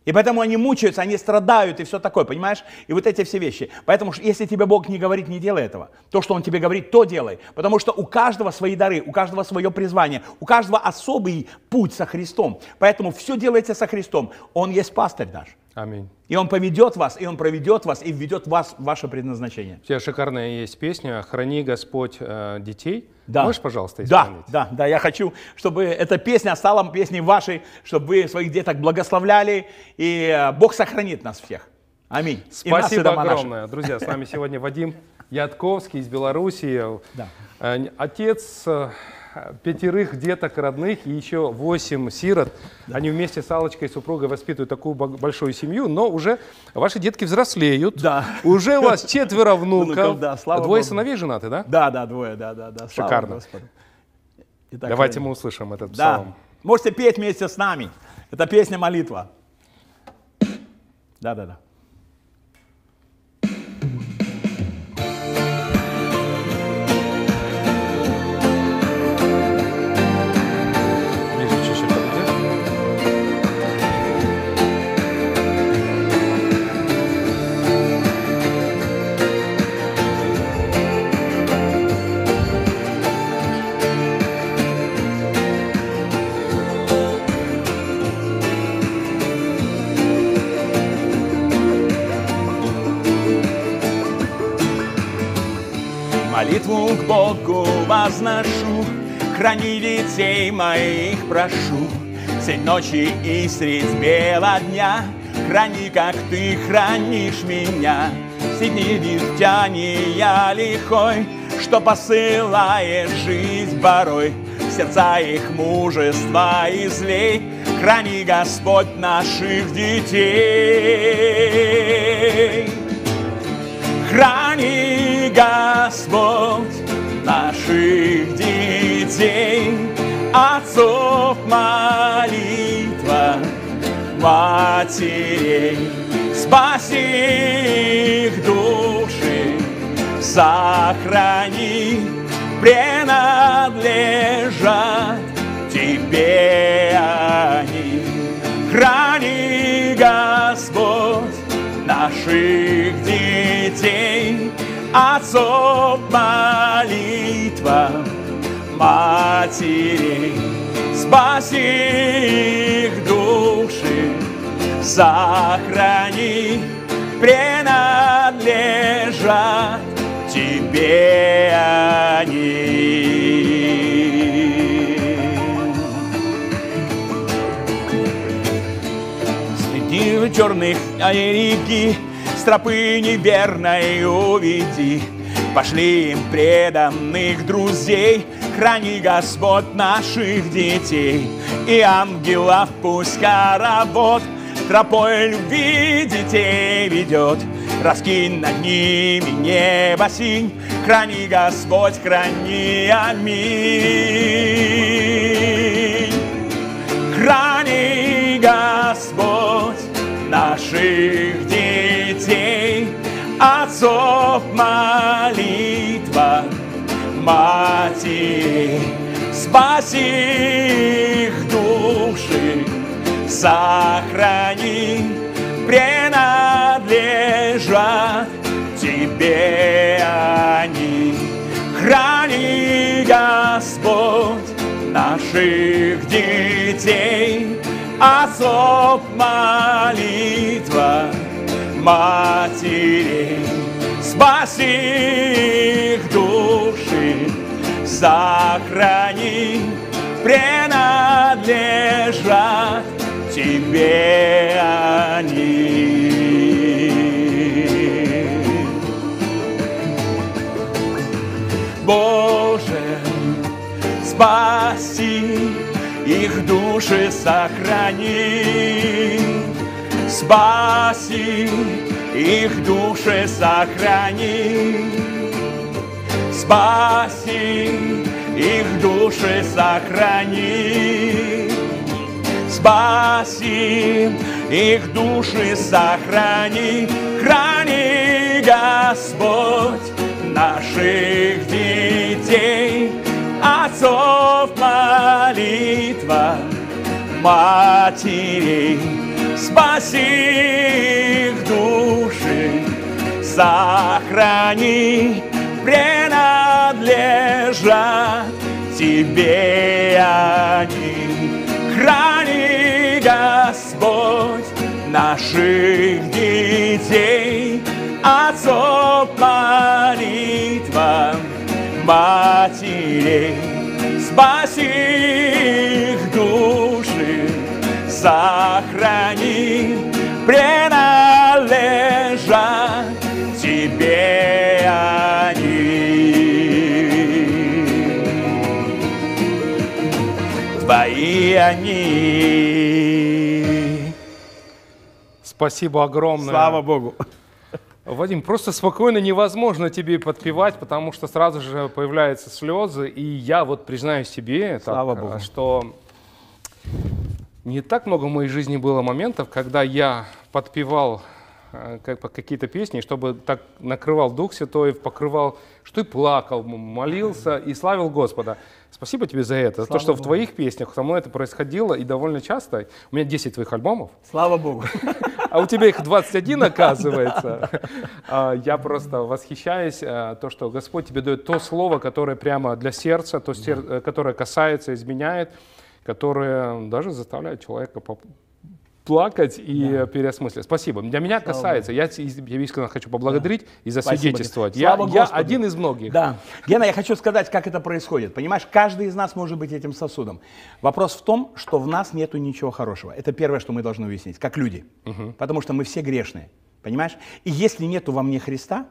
И поэтому они мучаются, они страдают и все такое, понимаешь? И вот эти все вещи. Поэтому что если тебе Бог не говорит, не делай этого. То, что Он тебе говорит, то делай. Потому что у каждого свои дары, у каждого свое призвание, у каждого особый путь со Христом. Поэтому все делайте со Христом. Он есть пастырь наш. Аминь. И Он поведет вас, и Он проведет вас, и введет вас в ваше предназначение. У тебя шикарная есть песня «Храни Господь э, детей». Да. Можешь, пожалуйста, исполнить? Да, да, да, я хочу, чтобы эта песня стала песней вашей, чтобы вы своих деток благословляли, и Бог сохранит нас всех. Аминь. И нас, и Спасибо дома наши. огромное. Друзья, с нами сегодня Вадим Ятковский из Белоруссии. Да. Э, Отец э, пятерых деток родных и еще восемь сирот. Да. Они вместе с Аллочкой, супругой, воспитывают такую большую семью, но уже ваши детки взрослеют. Да. Уже у вас четверо внуков. Внуков, да, слава Двое Богу. сыновей женаты, да? Да, да, двое, да, да, да. Слава Шикарно. Господу. Итак, Давайте храни. мы услышим этот Да. псалом. Можете петь вместе с нами. Это песня молитва. Да, да, да. Ближе чуть-чуть подойди. Молитву к Богу возношу, храни детей моих прошу. Средь ночи и средь бела дня, храни, как ты хранишь меня. Все дни дегтяния лихой, что посылает жизнь порой. Сердца их мужества излей, храни, Господь, наших детей. Храни, Господь, наших детей, отцов молитва, матерей. Спаси их души, сохрани, принадлежат Тебе они. Храни, Господь, наших детей, отцов молитва, матерей. Спаси их души, сохрани, принадлежат Тебе они. Среди черных реки с тропы неверной уведи, пошли им преданных друзей. Храни, Господь, наших детей, и ангелов пусть хоровод тропой любви детей ведет. Раскинь над ними небо синь, храни, Господь, храни, аминь. Храни, Господь, наших детей, отцов молитва, матерей. Спаси их души, сохрани, принадлежат Тебе они. Храни, Господь, наших детей, отцов молитва, матерей. Спаси их души, сохрани, принадлежат Тебе они. Боже, спаси их души, сохрани. Спаси их души, сохрани. Спаси их души, сохрани. Спаси их души, сохрани. Храни, Господь, наших детей, отцов молитва, матерей. спаси их души, сохрани, принадлежат Тебе они. Храни, Господь, наших детей, отцов молитвам, матерей. Спаси их души, сохрани, принадлежат Тебе они. Твои они. Спасибо огромное. Слава Богу. Вадим, просто спокойно невозможно тебе подпевать, потому что сразу же появляются слезы. И я вот признаюсь себе, Слава так, Богу. что не так много в моей жизни было моментов, когда я подпевал э, как, какие-то песни, чтобы так накрывал Дух Святой, покрывал, что и плакал, молился и славил Господа. Спасибо тебе за это, за то, что Богу. в твоих песнях со мной это происходило и довольно часто. У меня десять твоих альбомов. Слава Богу. А у тебя их двадцать один, оказывается. Я просто восхищаюсь, то, что Господь тебе дает то слово, которое прямо для сердца, то, которое касается, изменяет, которое даже заставляет человека плакать и да. переосмыслить. Спасибо. Для меня Слава касается, я, я искренне хочу поблагодарить да. и засвидетельствовать. Я, я один из многих. Да. Гена, я хочу сказать, как это происходит. Понимаешь, каждый из нас может быть этим сосудом. Вопрос в том, что в нас нету ничего хорошего. Это первое, что мы должны выяснить, как люди. Угу. Потому что мы все грешные. Понимаешь? И если нету во мне Христа,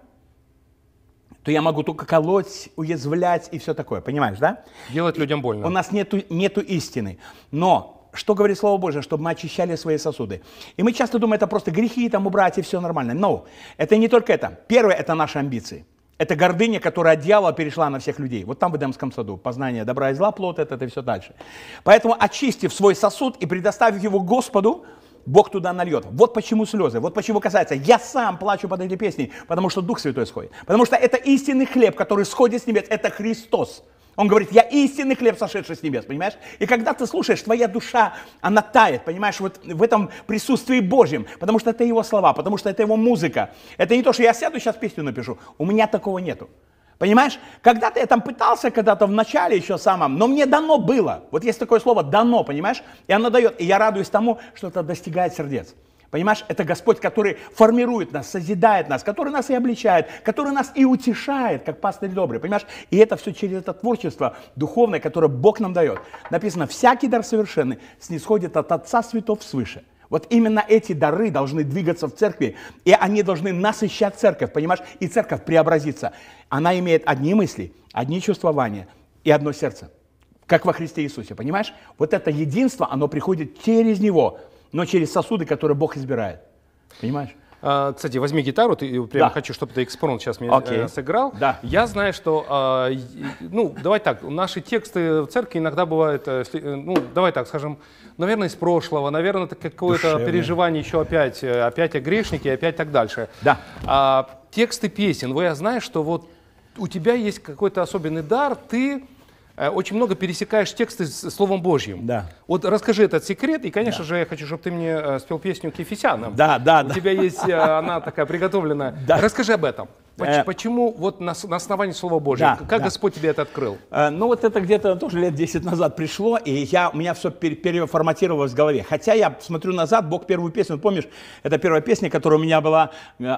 то я могу только колоть, уязвлять и все такое. Понимаешь, да? Делать людям больно. У нас нету, нету истины. Но что говорит Слово Божие? Чтобы мы очищали свои сосуды. И мы часто думаем, это просто грехи там убрать и все нормально. Но это не только это. Первое, это наши амбиции. Это гордыня, которая от дьявола перешла на всех людей. Вот там в Эдемском саду. Познание добра и зла, плод, это, это и все дальше. Поэтому, очистив свой сосуд и предоставив его Господу, Бог туда нальет. Вот почему слезы, вот почему касается. Я сам плачу под этой песней, потому что Дух Святой сходит. Потому что это истинный хлеб, который сходит с небес. Это Христос. Он говорит, я истинный хлеб, сошедший с небес, понимаешь? И когда ты слушаешь, твоя душа, она тает, понимаешь, вот в этом присутствии Божьем, потому что это Его слова, потому что это Его музыка. Это не то, что я сяду, сейчас песню напишу. У меня такого нету. Понимаешь? Когда-то я там пытался, когда-то в начале еще самом, но мне дано было. Вот есть такое слово «дано», понимаешь? И оно дает. И я радуюсь тому, что это достигает сердец. Понимаешь, это Господь, который формирует нас, созидает нас, который нас и обличает, который нас и утешает, как пастырь добрый, понимаешь? И это все через это творчество духовное, которое Бог нам дает. Написано, всякий дар совершенный снисходит от Отца Святов свыше. Вот именно эти дары должны двигаться в церкви, и они должны насыщать церковь, понимаешь? И церковь преобразится. Она имеет одни мысли, одни чувствования и одно сердце, как во Христе Иисусе, понимаешь? Вот это единство, оно приходит через Него, но через сосуды, которые Бог избирает. Понимаешь? А, кстати, возьми гитару, ты прямо да. хочу, чтобы ты экспромт сейчас мне okay. э, сыграл. Да. Я знаю, что, э, ну, давай так, наши тексты в церкви иногда бывают, э, ну, давай так скажем, наверное, из прошлого, наверное, это какое-то переживание еще опять, опять о грешнике, опять так дальше. Да. А, тексты песен, вот я знаю, что вот у тебя есть какой-то особенный дар, ты очень много пересекаешь тексты с Словом Божьим. Да. Вот расскажи этот секрет, и, конечно да. же, я хочу, чтобы ты мне спел песню к Ефесянам. Да, да, У да. тебя есть, она такая приготовленная. Да. Расскажи об этом. Почему, Э, почему вот на, на основании Слова Божьего? Да, как да. Господь тебе это открыл? Э, ну вот это где-то тоже лет десять назад пришло, и я, у меня все пер, переформатировалось в голове. Хотя я смотрю назад, Бог первую песню, помнишь, это первая песня, которая у меня была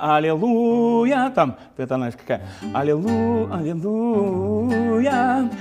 «Аллилуйя», там, это она какая? «Аллилуйя, аллилуйя,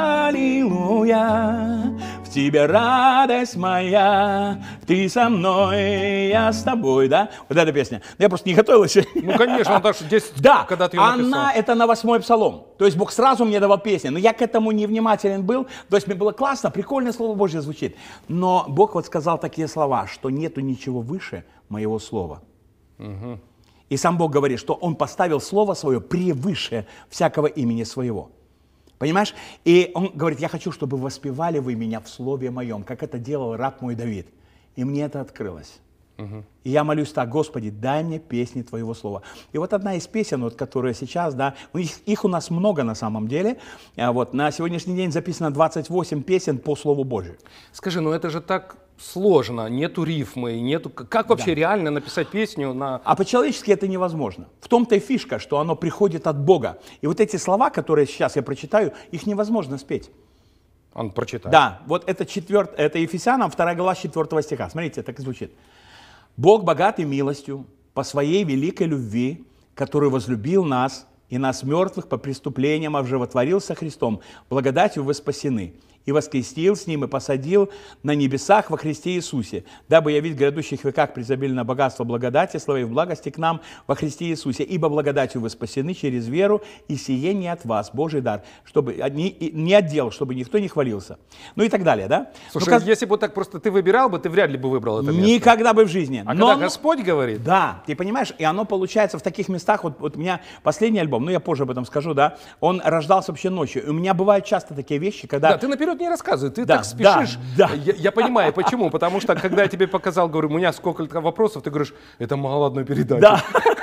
аллилуйя, в тебе радость моя, ты со мной, я с тобой», да? Вот эта песня. Я просто не готовилась. Ну, конечно, он даже здесь, да, когда ты ее написал. Она, это на восьмой псалом. То есть Бог сразу мне давал песни. Но я к этому невнимателен был. То есть мне было классно, прикольное Слово Божье звучит. Но Бог вот сказал такие слова, что нету ничего выше моего слова. Угу. И сам Бог говорит, что Он поставил Слово Свое превыше всякого имени Своего. Понимаешь? И Он говорит, я хочу, чтобы воспевали вы меня в Слове Моем, как это делал раб мой Давид. И мне это открылось. Угу. И я молюсь так: Господи, дай мне песни Твоего Слова. И вот одна из песен, вот, которые сейчас, да, их, их у нас много на самом деле. Вот, на сегодняшний день записано двадцать восемь песен по Слову Божию. Скажи, ну это же так сложно, нету рифмы, нету... Как вообще да. реально написать песню на... А по-человечески это невозможно. В том-то и фишка, что оно приходит от Бога. И вот эти слова, которые сейчас я прочитаю, их невозможно спеть. Он прочитает. Да, вот это, четверт... это Ефесянам вторая глава с четвёртого стиха. Смотрите, так и звучит. «Бог богатый милостью по своей великой любви, который возлюбил нас, и нас мертвых по преступлениям оживотворил со Христом, благодатью вы спасены, и воскресил с ним, и посадил на небесах во Христе Иисусе, дабы явить в грядущих веках преизобильное богатство благодати, славы и в благости к нам во Христе Иисусе. Ибо благодатью вы спасены через веру, и сие не от вас, Божий дар, чтобы не, не от дел, чтобы никто не хвалился». Ну и так далее, да? Слушай, ну, как... если бы вот так просто ты выбирал бы, ты вряд ли бы выбрал это место. Никогда бы в жизни. А Но... когда Господь говорит? Да, ты понимаешь, и оно получается в таких местах. Вот, вот у меня последний альбом, ну я позже об этом скажу, да, он рождался вообще ночью. И у меня бывают часто такие вещи, когда... Да, ты наперед не рассказывай, ты да, так спешишь. Да, да. Я, я понимаю, почему. Потому что, когда я тебе показал, говорю, у меня сколько-то вопросов, ты говоришь, это мало одной передачи. Да.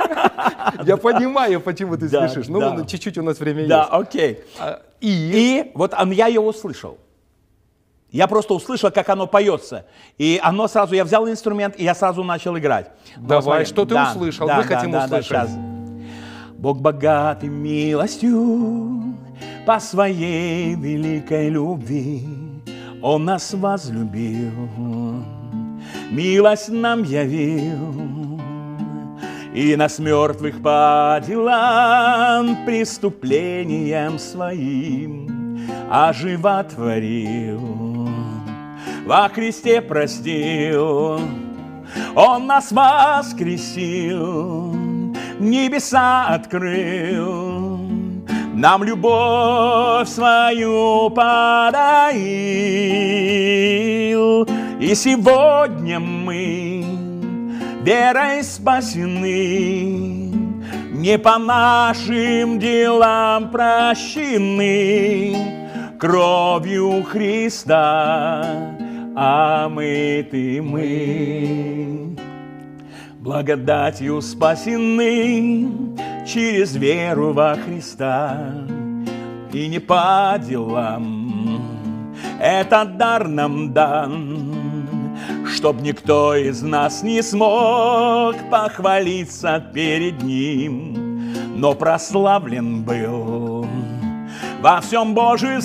Я понимаю, почему ты да, спешишь. да. Ну, чуть-чуть у нас время да, есть. Да, окей. А, и? и вот я его услышал. Я просто услышал, как оно поется. И оно сразу, я взял инструмент, и я сразу начал играть. Давай, вот, что ты да, услышал? Да, Мы да, хотим да, услышать. Да, сейчас. Бог богатый милостью по своей великой любви, Он нас возлюбил, милость нам явил, и нас мертвых по делам, преступлениям своим оживотворил, во Христе простил, Он нас воскресил, небеса открыл, нам любовь свою подарил. И сегодня мы верой спасены, не по нашим делам прощены, кровью Христа омыты мы. Благодатью спасены через веру во Христа, и не по делам, этот дар нам дан, чтоб никто из нас не смог похвалиться перед Ним, но прославлен был во всем Божий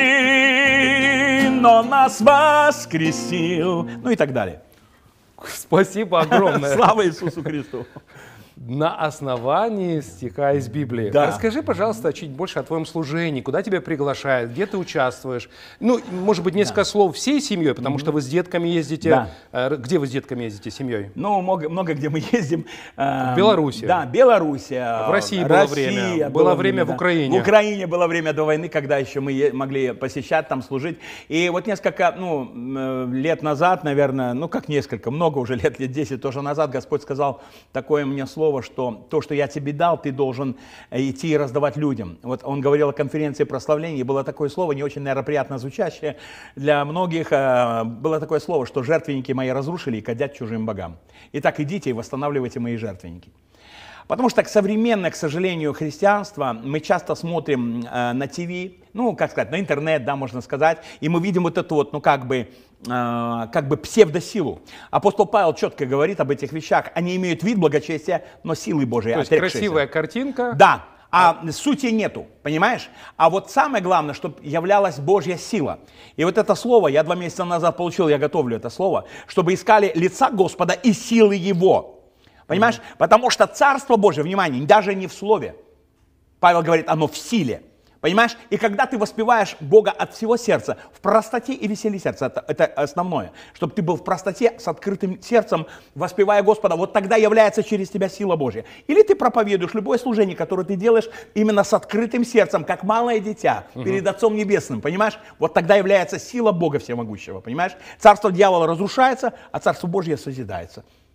Сын, Он нас воскресил, ну и так далее. Спасибо огромное. Слава Иисусу Христу. На основании стиха из Библии. Да. Расскажи, пожалуйста, чуть больше о твоем служении, куда тебя приглашают, где ты участвуешь. Ну, может быть, несколько да. слов всей семьей, потому mm-hmm. что вы с детками ездите. Да. Где вы с детками ездите, семьей? Ну, много, много где мы ездим. В Беларуси. Да, Белоруссия. В России было Россия, время. Было, было время да. в Украине. В Украине было время до войны, когда еще мы могли посещать, там служить. И вот несколько, ну, лет назад, наверное, ну, как несколько, много уже лет, лет десять тоже назад, Господь сказал такое мне слово, что то, что я тебе дал, ты должен идти и раздавать людям. Вот он говорил о конференции прославления, и было такое слово, не очень, наверное, приятно звучащее для многих. Было такое слово, что жертвенники мои разрушили и кадят чужим богам. Итак, идите и восстанавливайте мои жертвенники. Потому что современное, к сожалению, христианство, мы часто смотрим э, на ТВ, ну, как сказать, на интернет, да, можно сказать, и мы видим вот эту вот, ну, как бы, э, как бы псевдосилу. Апостол Павел четко говорит об этих вещах. Они имеют вид благочестия, но силы Божией То есть отрекшиеся. Красивая картинка. Да, а, а сути нету, понимаешь? А вот самое главное, чтобы являлась Божья сила. И вот это слово, я два месяца назад получил, я готовлю это слово, чтобы искали лица Господа и силы Его. Понимаешь? Mm-hmm. Потому что Царство Божие, внимание, даже не в слове. Павел говорит, оно в силе. Понимаешь? И когда ты воспеваешь Бога от всего сердца, в простоте и веселье сердца, это, это основное. Чтобы ты был в простоте, с открытым сердцем, воспевая Господа, вот тогда является через тебя сила Божья. Или ты проповедуешь любое служение, которое ты делаешь именно с открытым сердцем, как малое дитя, угу. перед Отцом Небесным, понимаешь? Вот тогда является сила Бога Всемогущего, понимаешь? Царство дьявола разрушается, а Царство Божье созидается.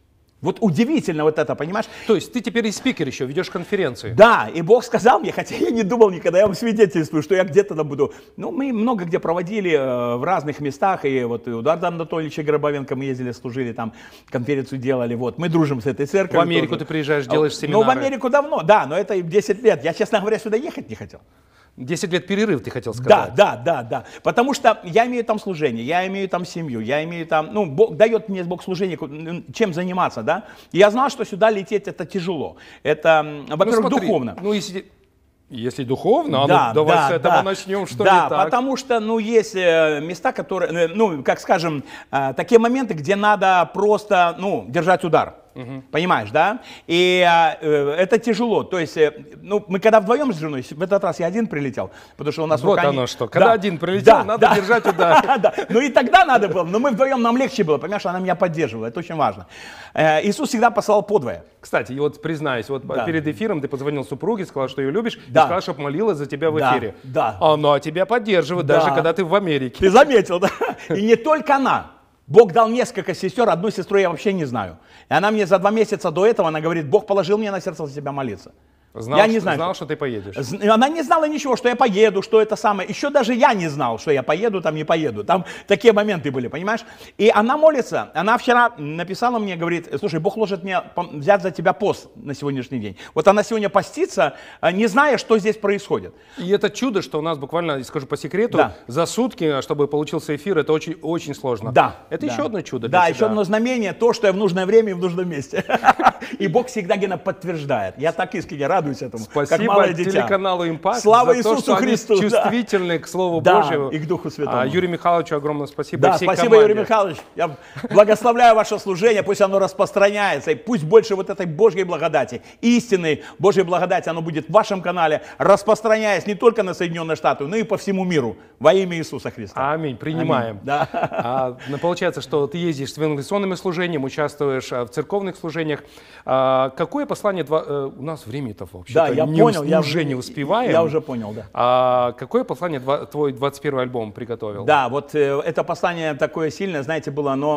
Вот удивительно вот это, понимаешь? То есть ты теперь и спикер еще, ведешь конференции. Да, и Бог сказал мне, хотя я не думал никогда, я вам свидетельствую, что я где-то там буду. Ну, мы много где проводили э, в разных местах, и вот и у Эдуарда Анатольевича Гробовенко мы ездили, служили там, конференцию делали, вот. Мы дружим с этой церковью. В Америку тоже. ты приезжаешь, делаешь семинары. Ну, в Америку давно, да, но это десять лет. Я, честно говоря, сюда ехать не хотел. десять лет перерыв, ты хотел сказать. Да, да, да, да. Потому что я имею там служение, я имею там семью, я имею там, ну, Бог дает мне Бог служение, чем заниматься, да. И я знал, что сюда лететь это тяжело. Это, во-первых, ну, смотри, духовно. Ну, если, если духовно, да, а ну, давай да, с этого да. начнем, что да, не так. потому что, ну, есть места, которые, ну, как скажем, такие моменты, где надо просто, ну, держать удар. Угу. Понимаешь, да? И э, это тяжело. То есть, э, ну, мы когда вдвоем с женой, в этот раз я один прилетел, потому что у нас вот рука оно не... что. Когда да. один прилетел, да, надо да. держать удар. да. Ну и тогда надо было, но мы вдвоем, нам легче было, понимаешь, она меня поддерживала, это очень важно. Э, Иисус всегда послал подвое. Кстати, и вот признаюсь, вот да. перед эфиром ты позвонил супруге, сказал, что ее любишь, да. и сказал, чтобы молилась за тебя в да. эфире. Да. Она тебя поддерживает, да. даже когда ты в Америке. Ты заметил, да? И не только она. Бог дал несколько сестер, одну сестру я вообще не знаю. И она мне за два месяца до этого, она говорит, Бог положил мне на сердце за тебя молиться. Знал, я не что, знаю, знал, что ты поедешь. Она не знала ничего, что я поеду, что это самое. Еще даже я не знал, что я поеду, там не поеду. Там такие моменты были, понимаешь? И она молится. Она вчера написала мне, говорит, слушай, Бог ложит мне взять за тебя пост на сегодняшний день. Вот она сегодня постится, не зная, что здесь происходит. И это чудо, что у нас буквально, скажу по секрету, да. за сутки, чтобы получился эфир, это очень, очень сложно. Да. Это да. еще одно чудо. Да, для еще одно знамение, то, что я в нужное время и в нужном месте. И Бог всегда, Гена, подтверждает. Я так искренне радуюсь этому. Спасибо телеканалу «Импакт» Слава за Иисусу то, что Христу, они чувствительны да. к Слову да, Божьему. И к Духу Святому. А, Юрию Михайловичу огромное спасибо. Да, всей спасибо, команде. Юрий Михайлович. Я благословляю ваше служение, пусть оно распространяется, и пусть больше вот этой Божьей благодати, истинной Божьей благодати, оно будет в вашем канале, распространяясь не только на Соединенные Штаты, но и по всему миру, во имя Иисуса Христа. Аминь, принимаем. Аминь. Да. А, ну, получается, что ты ездишь с евангелизационными служениями, участвуешь в церковных служениях. А, какое послание, два, у нас времени-то вообще-то да, я не, понял, ус, я уже не успеваем. Я уже понял, да. А, какое послание два, твой двадцать первый альбом приготовил? Да, вот э, это послание такое сильное, знаете, было оно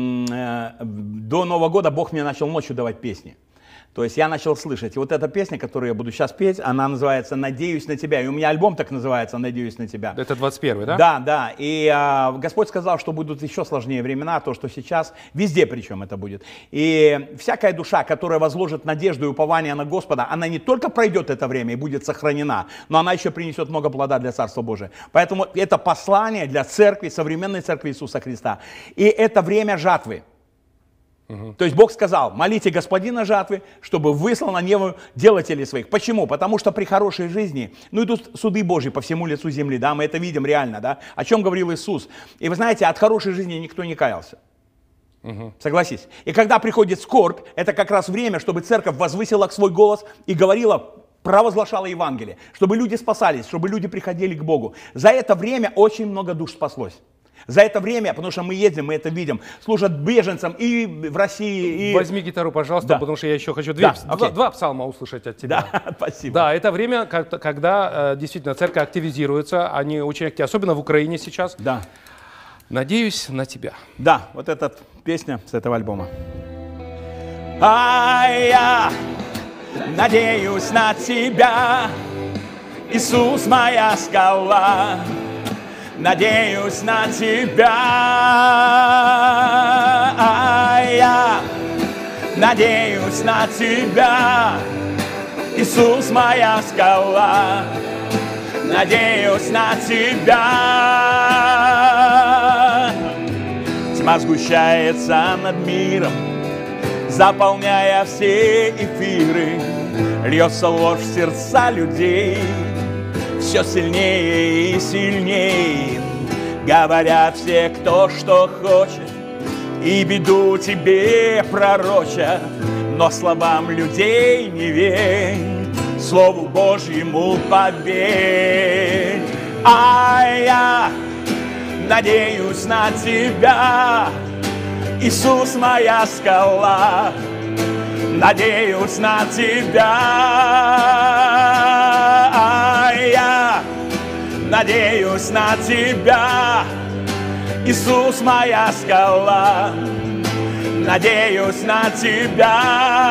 э, до Нового года Бог мне начал ночью давать песни. То есть я начал слышать. И вот эта песня, которую я буду сейчас петь, она называется «Надеюсь на тебя». И у меня альбом так называется «Надеюсь на тебя». Это двадцать первый, да? Да, да. И а, Господь сказал, что будут еще сложнее времена, то, что сейчас, везде причем это будет. И всякая душа, которая возложит надежду и упование на Господа, она не только пройдет это время и будет сохранена, но она еще принесет много плода для Царства Божия. Поэтому это послание для церкви, современной церкви Иисуса Христа. И это время жатвы. Угу. То есть Бог сказал, молите Господина жатвы, чтобы выслал на небо делателей своих. Почему? Потому что при хорошей жизни, ну идут суды Божьи по всему лицу земли, да, мы это видим реально, да, о чем говорил Иисус. И вы знаете, от хорошей жизни никто не каялся. Угу. Согласись. И когда приходит скорбь, это как раз время, чтобы церковь возвысила свой голос и говорила, провозглашала Евангелие, чтобы люди спасались, чтобы люди приходили к Богу. За это время очень много душ спаслось. За это время, потому что мы ездим, мы это видим, служат беженцам и в России. И... Возьми гитару, пожалуйста, да. потому что я еще хочу две, да, два, два псалма услышать от тебя. Да, спасибо. Да, это время, когда действительно церковь активизируется, они очень активны, особенно в Украине сейчас. Да. Надеюсь на тебя. Да, вот эта песня с этого альбома. А я надеюсь на тебя, Иисус моя скала. Надеюсь на тебя, а я надеюсь на тебя, Иисус моя скала. Надеюсь на тебя. Тьма сгущается над миром, заполняя все эфиры, льется ложь в сердца людей. Все сильнее и сильнее говорят все, кто что хочет, и беду тебе пророчат, но словам людей не верь, Слову Божьему поверь. А я надеюсь на тебя, Иисус моя скала. Надеюсь на тебя, а я надеюсь на тебя, Иисус моя скала. надеюсь на Тебя.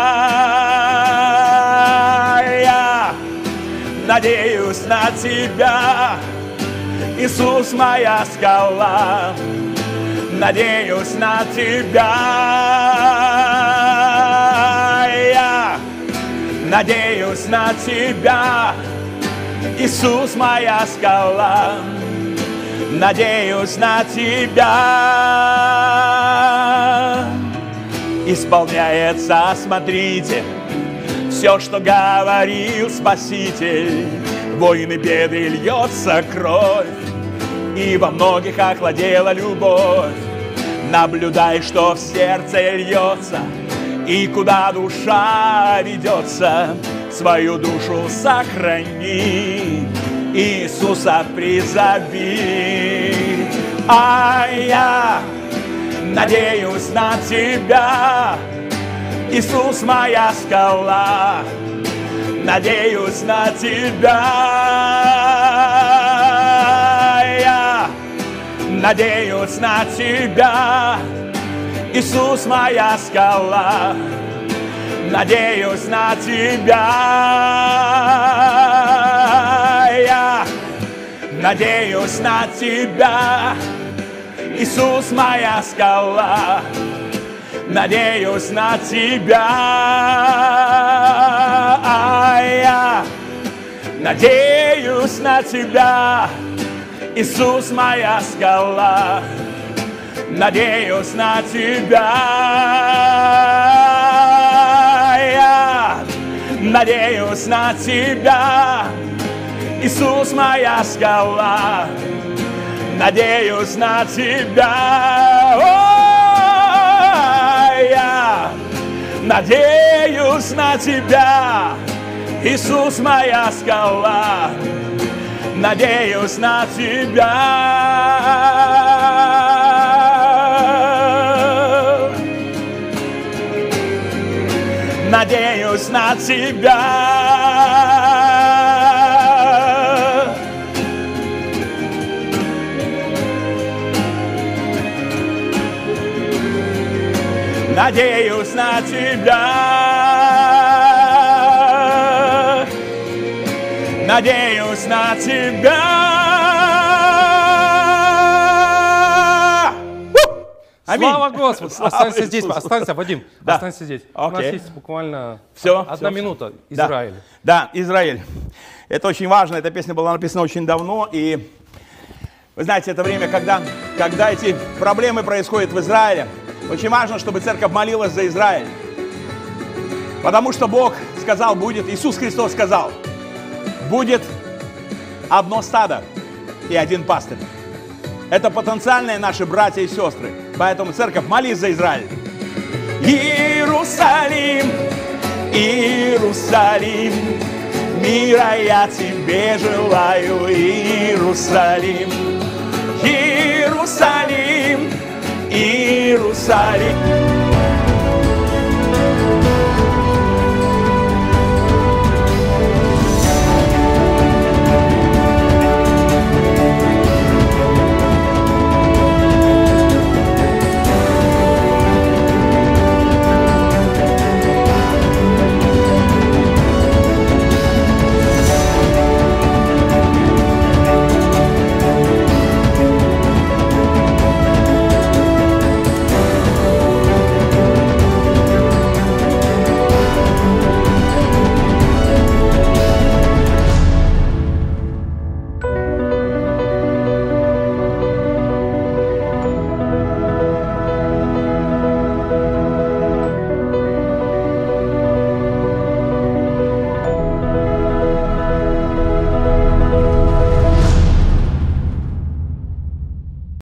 Я надеюсь на Тебя, Иисус, моя скала. Надеюсь на Тебя. Я надеюсь на Тебя, Иисус, моя скала. Надеюсь на Тебя. Исполняется, смотрите, все, что говорил Спаситель. В войны беды льется кровь, и во многих охладела любовь. Наблюдай, что в сердце льется, и куда душа ведется. Свою душу сохрани, Иисуса призови. А я надеюсь на Тебя, Иисус, моя скала. Надеюсь на Тебя. Я надеюсь на Тебя, Иисус, моя скала. Надеюсь на Тебя. Я надеюсь на Тебя, Иисус, моя скала. Надеюсь на Тебя. Я надеюсь на Тебя, Иисус, моя скала. Надеюсь на Тебя. Я надеюсь на Тебя, Иисус, моя скала. Надеюсь на Тебя. О, я надеюсь на Тебя, Иисус, моя скала. Надеюсь на Тебя. Надеюсь на Тебя. Надеюсь на Тебя. Надеюсь на Тебя. Аминь. Слава Господу! Слава Останься здесь, Иисусу. останься, Вадим, Да. останься здесь. У нас Окей. есть буквально Все, одна все, минута. Да. Израиль. Да, Израиль. Это очень важно. Эта песня была написана очень давно. И вы знаете, это время, когда, когда эти проблемы происходят в Израиле. Очень важно, чтобы церковь молилась за Израиль. Потому что Бог сказал, будет, Иисус Христос сказал, будет одно стадо и один пастырь. Это потенциальные наши братья и сестры. Поэтому, церковь, молись за Израиль. Иерусалим, Иерусалим, мира я тебе желаю, Иерусалим. Иерусалим, Иерусалим.